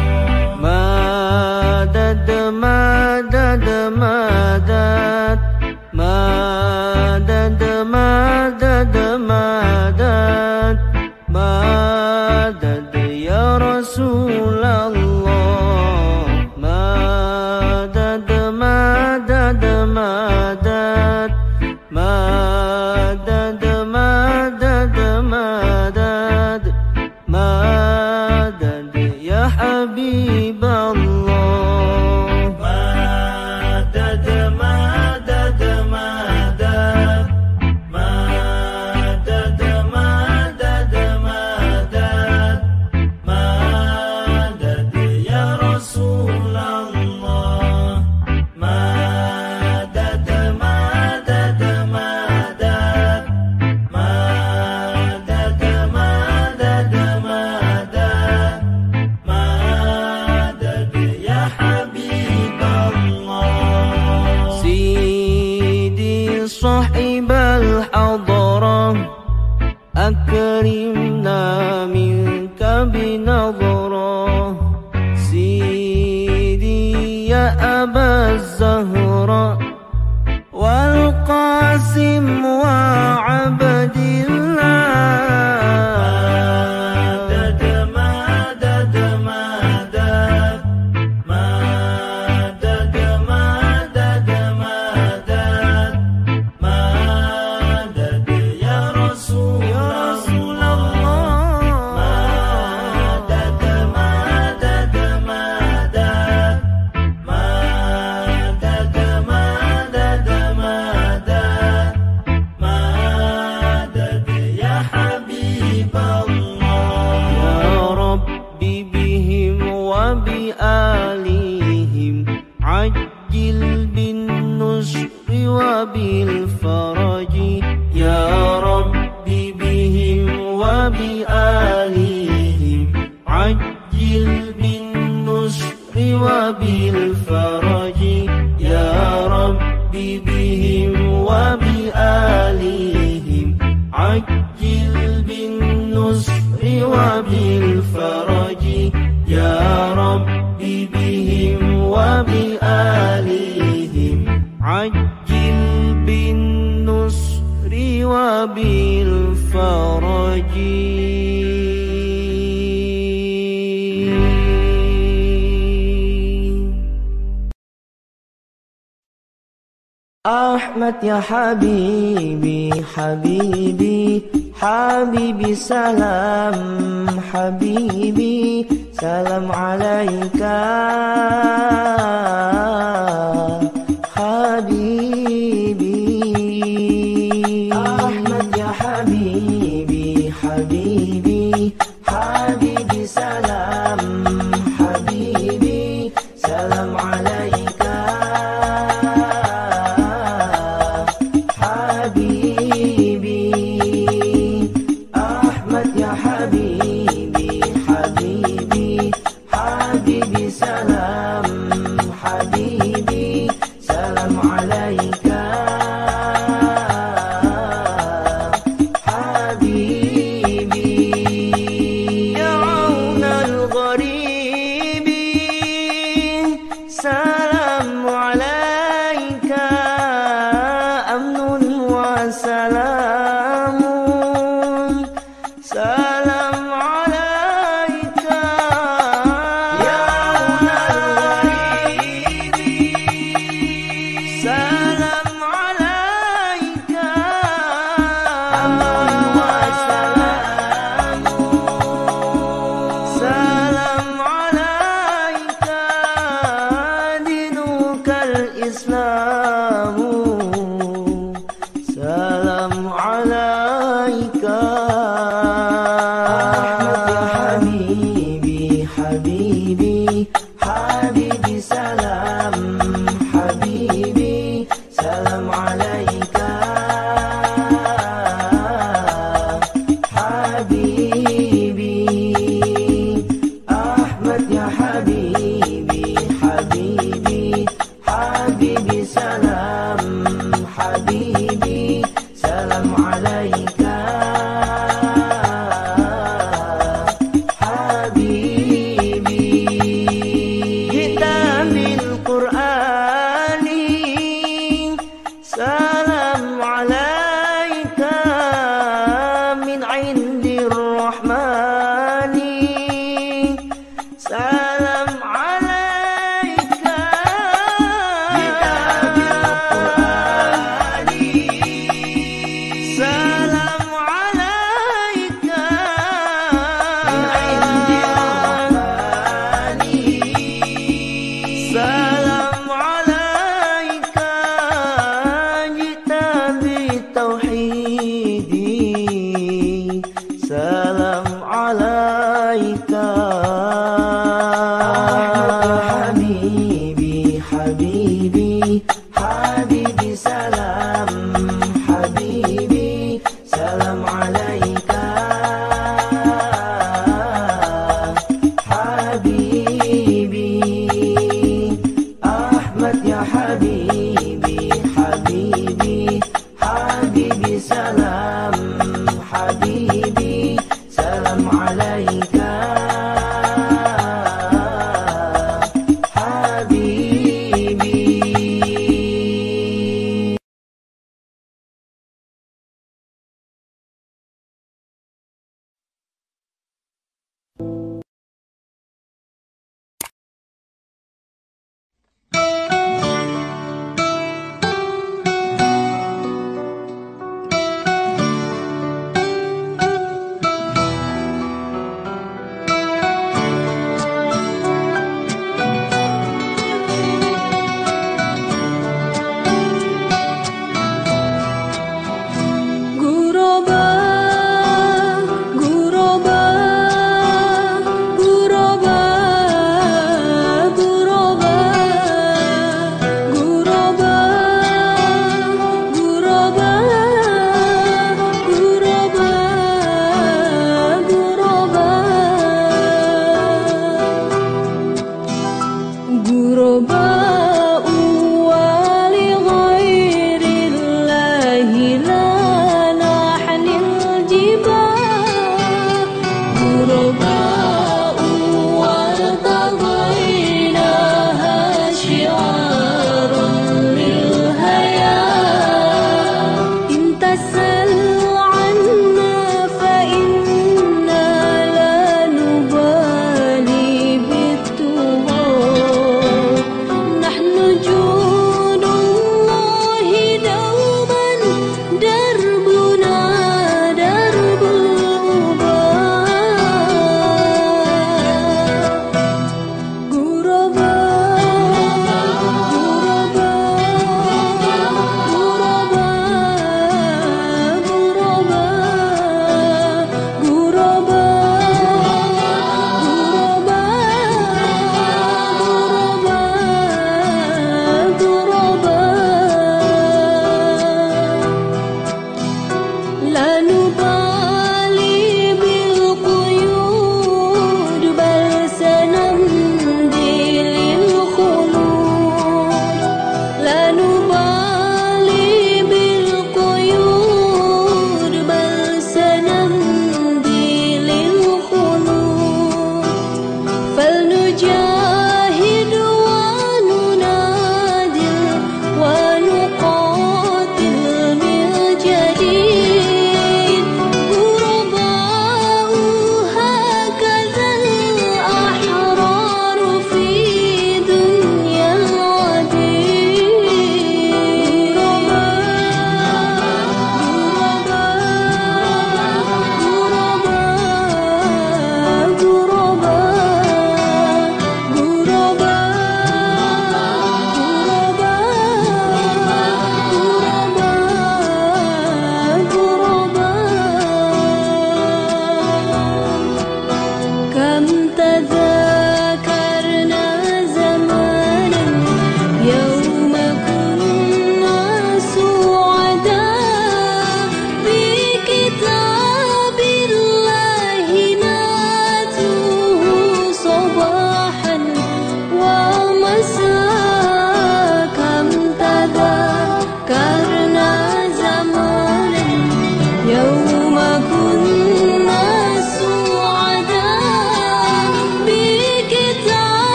S3: مدد مدد مدد مدد مدد مدد مدد يا رسول الله مدد مدد مدد مدد مدد مدد مدد يا حبيب الله مدد مدد مدد مدد مدد مدد مدد يا رسول الله مدد مدد مدد مدد مدد مدد مدد يا حبيب الله سيدي صاحب الحضرة أكرمنا منك بنظرة سيدي يا أبا الزهراء والقاسم وعبد الله مدد مدد مدد مدد مدد مدد مدد يا رسول الله مدد مدد مدد مدد مدد مدد مدد يا حبيب الله يا ربي بهم وبآلهم عجل بالنصر وبالفرج يا ربي بهم وبآلهم عجل بالنصر وبالفرج يا ربي بهم وبآلهم عجل بالنصر وبالفرج يا ربي بهم وبآلهم عجل بالنصر وبالفرج أحمد يا حبيبي حبيبي حبيبي سلام حبيبي سلام عليك حبيبي أحمد يا حبيبي حبيبي حبيبي سلام حبيبي سلام عليك حبيبي أحمد يا حبيبي حبيبي حبيبي سلام Islamu. Salam alaika Ahmad ya habibi, habibi, habibi salam, habibi, salam alaika habibi. Ahmad ya habibi, habibi, habibi salam, habibi, salam alaika habibi. Kita bil Qur'ani, salam alaika min indir rahmani. Salam alaika kita bil Qur'ani, salam alaika min indir rahmani. Salam alaika jita bitauhidi. Salam alaika habibi, habibi, habibi salam, habibi, salam alaika habibi. Ahmad ya habibi, habibi, habibi salam, habibi, salam alaika habibi.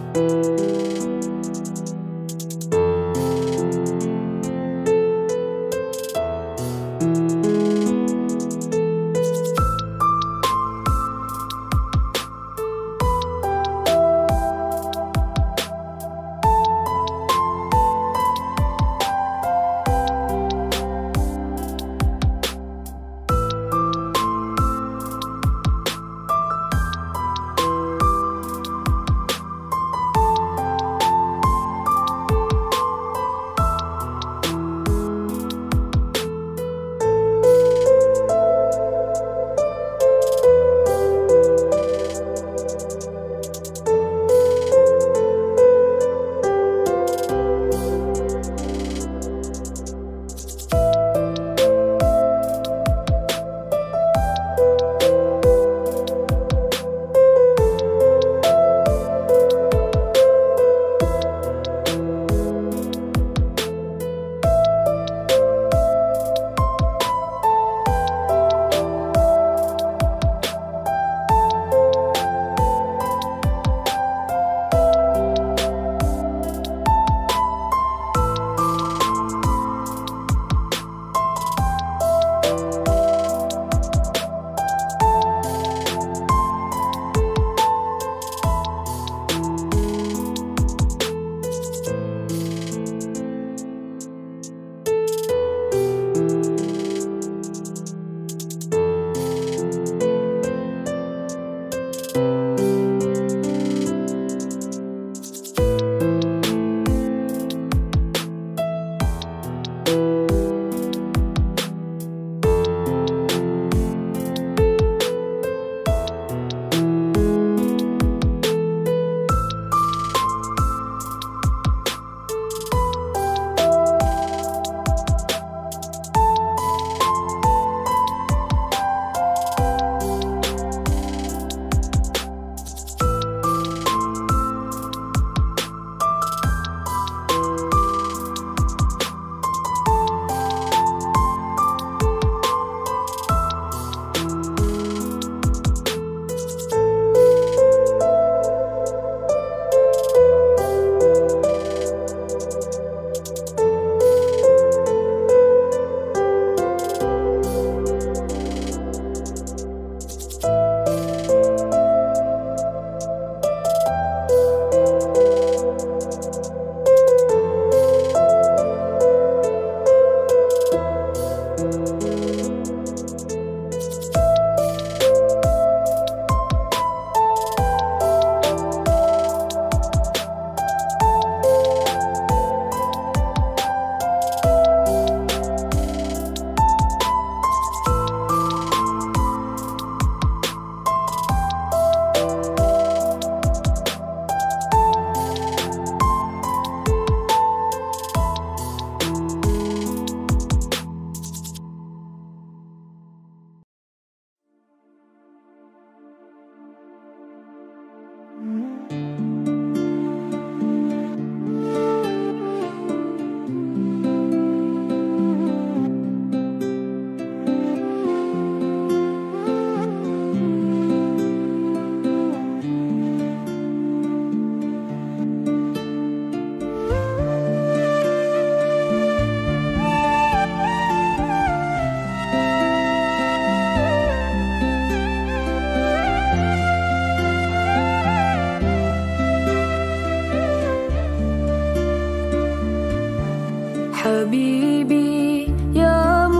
S1: حبيبي يا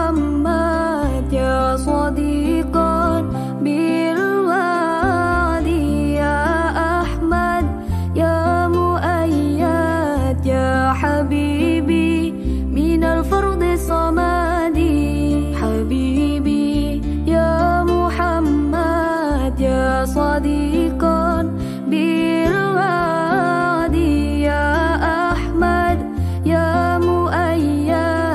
S1: محمد يا صديقا بالوعد يا أحمد يا مؤيد يا حبيبي من الفرد الصمد حبيبي يا محمد يا صديقا بالوعد يا أحمد يا مؤيد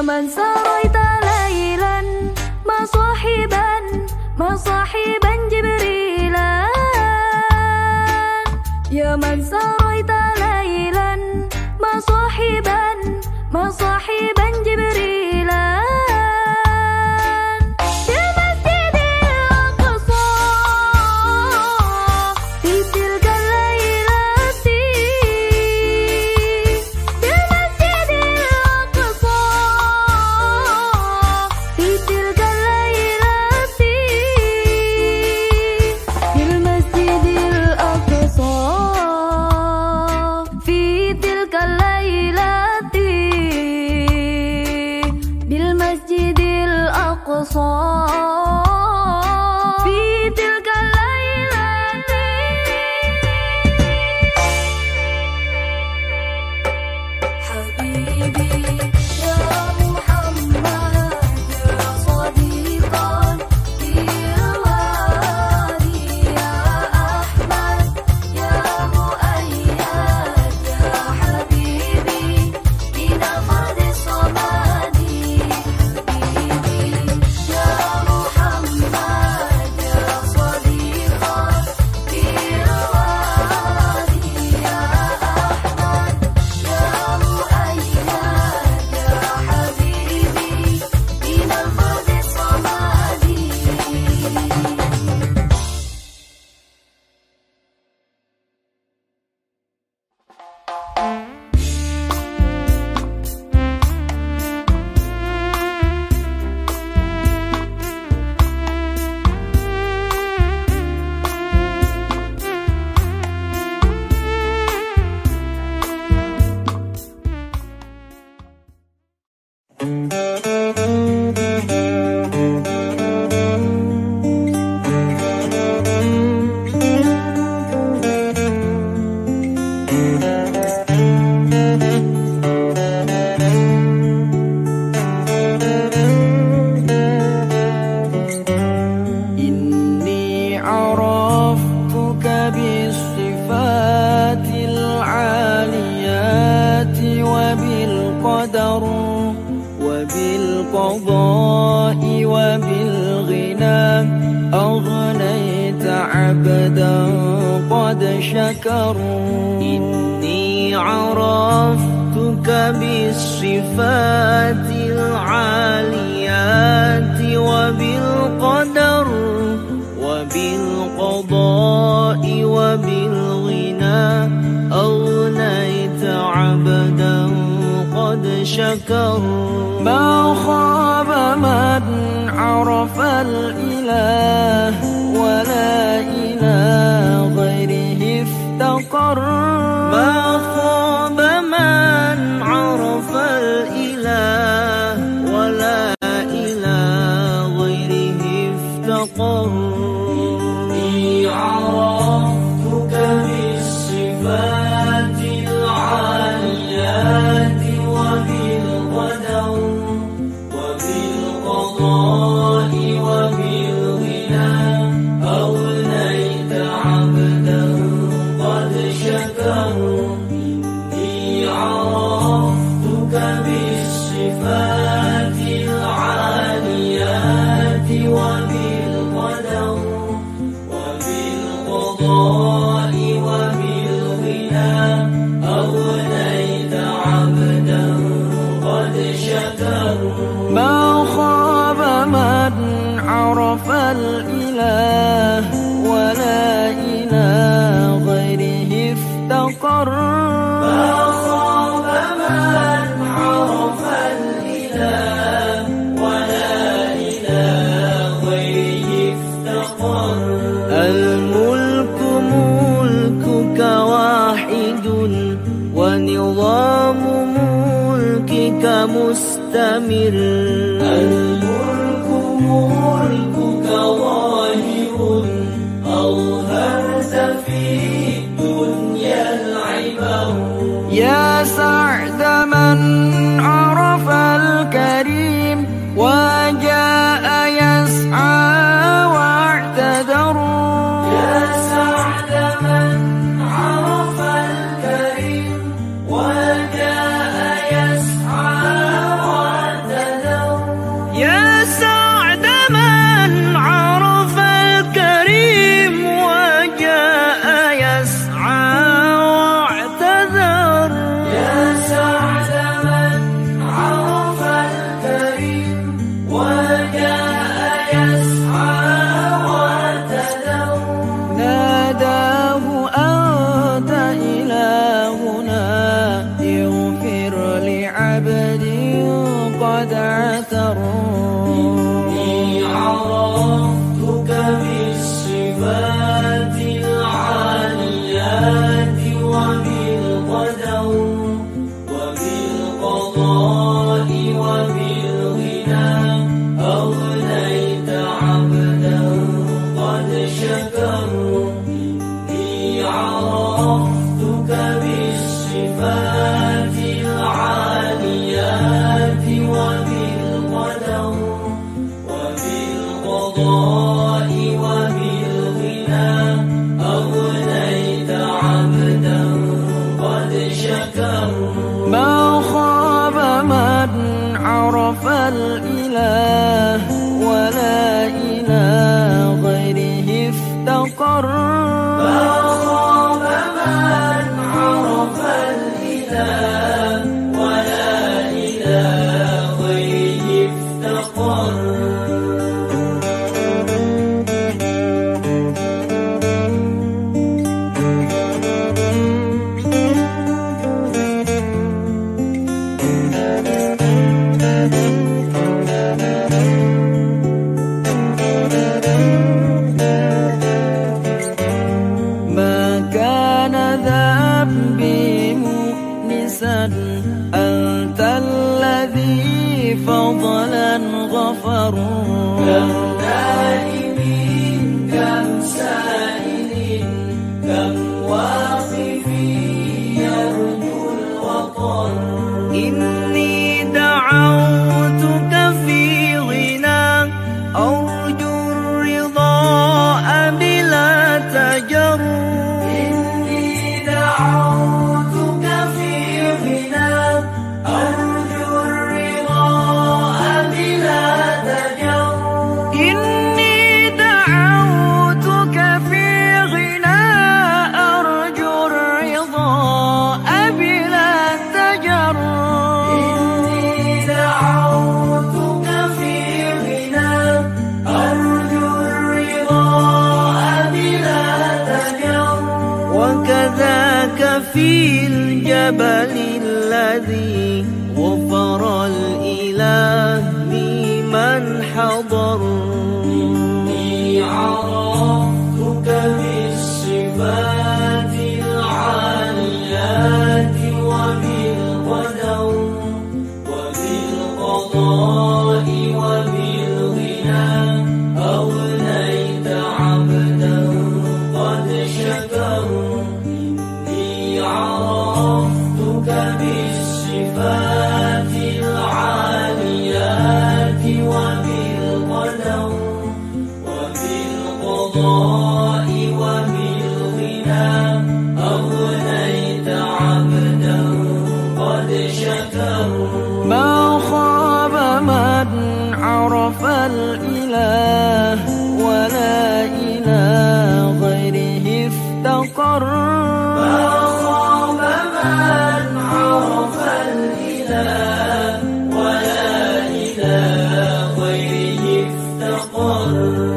S1: من سريت ليلا مصاحبا مصاحبا جبريلا يا من سريت ليلا مصاحبا مصاحبا جبريلا بالمسجد الأقصى في تلك الليلة بالمسجد الأقصى في تلك الليلة بالمسجد الأقصى في تلك الليلة بالمسجد الأقصى في تلك الليلة حبيبي يا محمد يا صديقا في الوادي يا أحمد يا مؤيد يا حبيبي من فرد الصمد حبيبي يا محمد يا صديقا في الوادي يا أحمد يا مؤيد يا حبيبي من فرد الصمد
S3: إني عرفتك بالصفات العاليات وبالقدر وبالقضاء وبالغنى أغنيت عبدا قد شكر إني عرفتك بالصفات العاليات وبالقدر وبالقضاء وبالغنى أغنيت عبدا قد شكر ما خاب من عرف الإله ولا إله غيره افتقر ما خاب من عرف الإله ولا إله غيره افتقر إني عرفتك بالصفات العاليات وبالقدر وبالقضاء وبالغنى أغنيت عبدا قد شكر إني عرفتك بالصفات العاليات وبالقدر وبالقضاء وبالغنى أغنيت عبدا قد شكر ما خاب من عرف الإله ولا إله غيره افتقر ما خاب من عرف الإله ولا إله غيره افتقر الملك ملكك واحد ونظام ملكك مستمر الملك ملكك ظاهر أظهرت في الدنيا العبر يا سعد من عرف الكريم وجاء يسعى واعتذر يا سعد من عرف الكريم وجاء يسعى واعتذر قد عثروا
S5: إني عرفتك بالصفات العاليات وبالقدر وبالقضاء وبالغنى أغنيت عبدا قد شكر إني عرفتك بالصفات العاليات وبالقدر وبالقضاء وبالغنى أغنيت عبدا قد شكر
S3: ما خاب من عرف الإله ولا إلى غيره افتقر
S5: ما خاب من عرف الإله ولا إلى غيره افتقر
S3: ما كان ذنبي مؤنسا أنت الذي فضلا غفر
S5: كم نائم كم سائل كم واقف يرجو الوطن
S3: إني دعوتك في غنى أرجو الرضاء بلا تجرؤ
S5: إني دعوتك في غنى أرجو الرضاء بلا تجرؤ
S3: إني دعوتك في غنى أرجو الرضاء بلا تجرؤ
S5: إني دعوتك في غنى أرجو الرضاء بلا تجرؤ
S3: وكذاك في الجبل الذي غفر الإله لمن حضر
S5: إني عرفتك بالصفات العاليات وبالقدر وبالقضاء وبالغنى أغنيت عبدا قد شكر إني عرفتك بالصفات العاليات وبالقدر وبالقضاء وبالغنى أغنيت عبدا قد شكر
S3: ما خاب من عرف الإله ولا إلى غيره افتقر
S5: ما خاب من عرف الإله ولا إلى غيره افتقر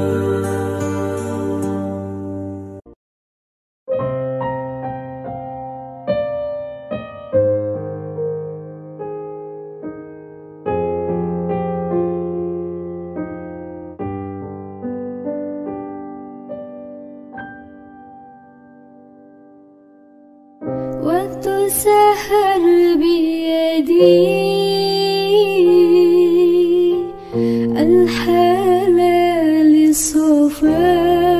S1: waktu sahar biyadi al-halal sofa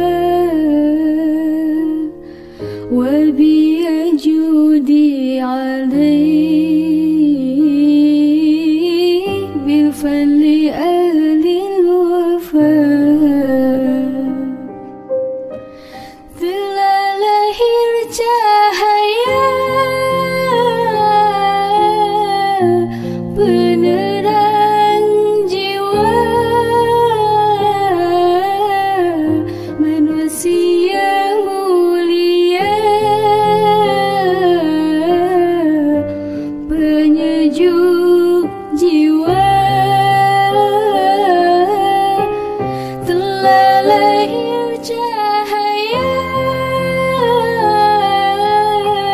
S1: wa biyajudi alayhi bifali ahli al-wafa telah lahir cahaya penerang jiwa manusia mulia penyejuk jiwa telah lahir cahaya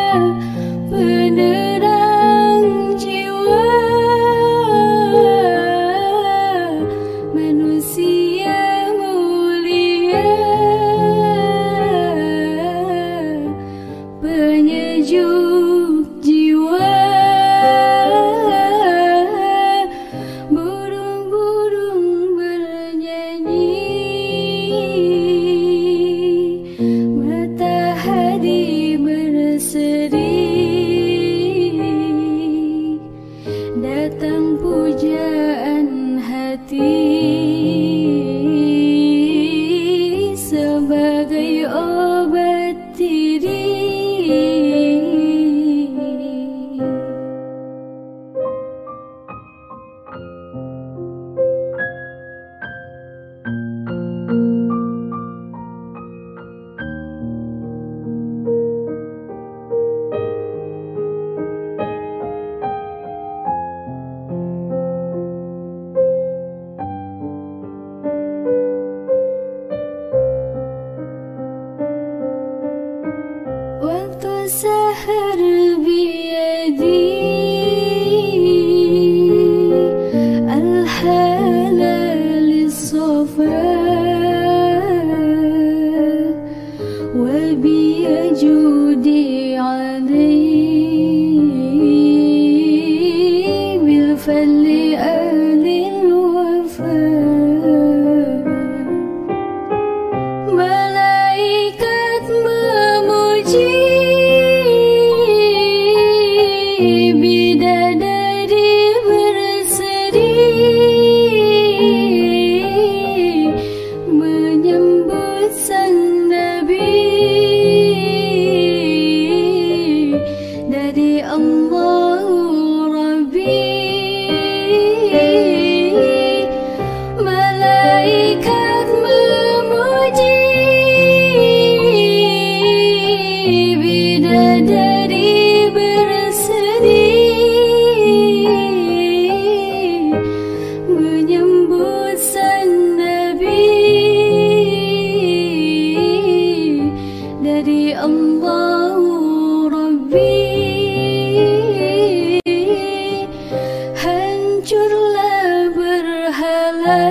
S1: penerang jiwa datang pujaan hati sebagai obat diri. Waktu sahar biyadi al-halal as-safa wa biyajudi alayhi bil-fadli al-wafa. Malaikat memuji bidadari berseri menyambut sang Nabi dari Allah Rabbi. Malaikat memuji bidadari berseri menyambut sang Nabi dari Allah Rabbi. Hancurlah berhala,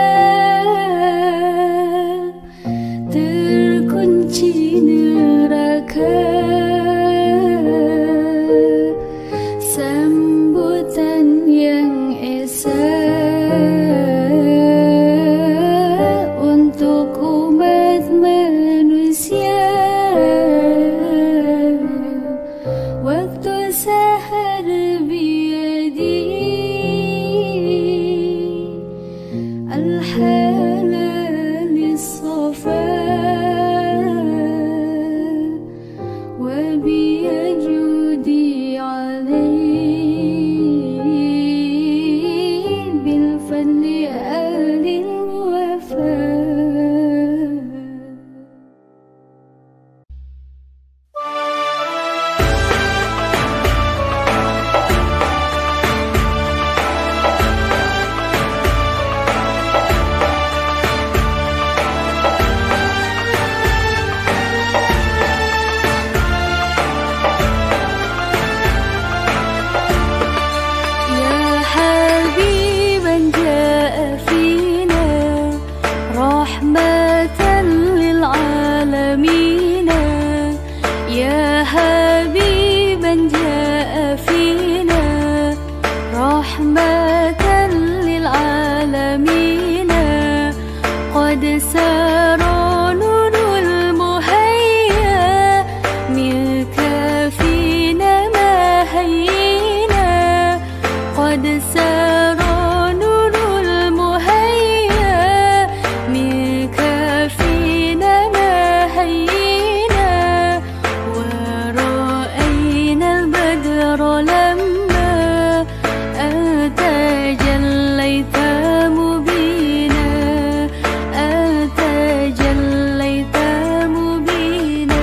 S1: terkunci neraka, sambutan yang esa untuk umat manusia. Waktu sahar biyadi al-halal as-safa wa biyajudi alayhi bil-fadli al-wafa. يا حبيبا جاء فينا رحمة للعالمين. يا حبيبا جاء فينا رحمة للعالمين. قد سار نور المهيا منك فينا ما هينا. قد سار نور المهيا منك فينا ما هينا. ورأينا البدر لما أتى جليت مبينا. أتى جليت مبينا.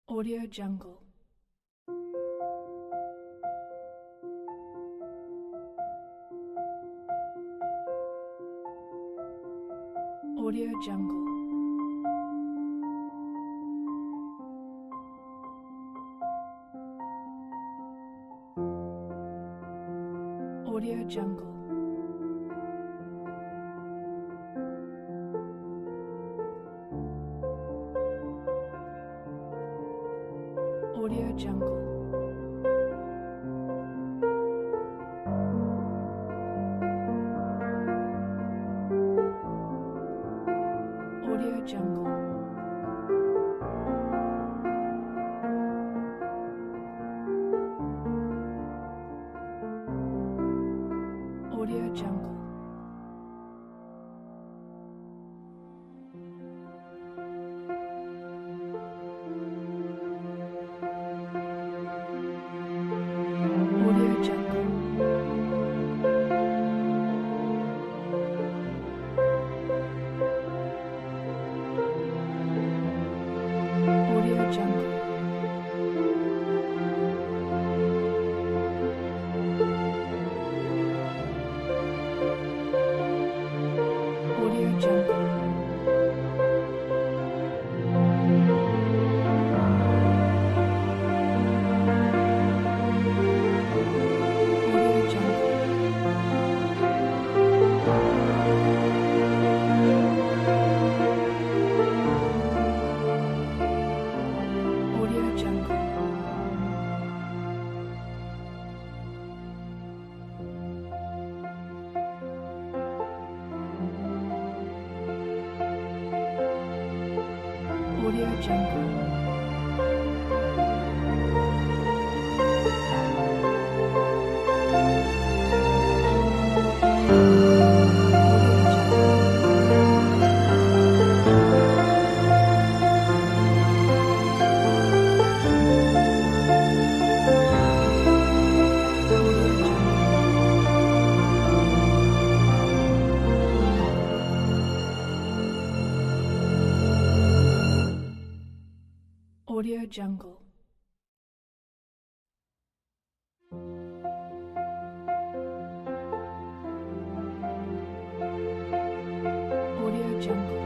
S6: Audio Jungle. Audio Jungle. Audio Jungle. Audio Jungle. Audio Jungle. Audio Jungle. Audio Jungle. Audio Jungle. Audio Jungle. Audio Jungle. Audio Jungle. Audio Jungle. Audio Jungle. Audio Jungle.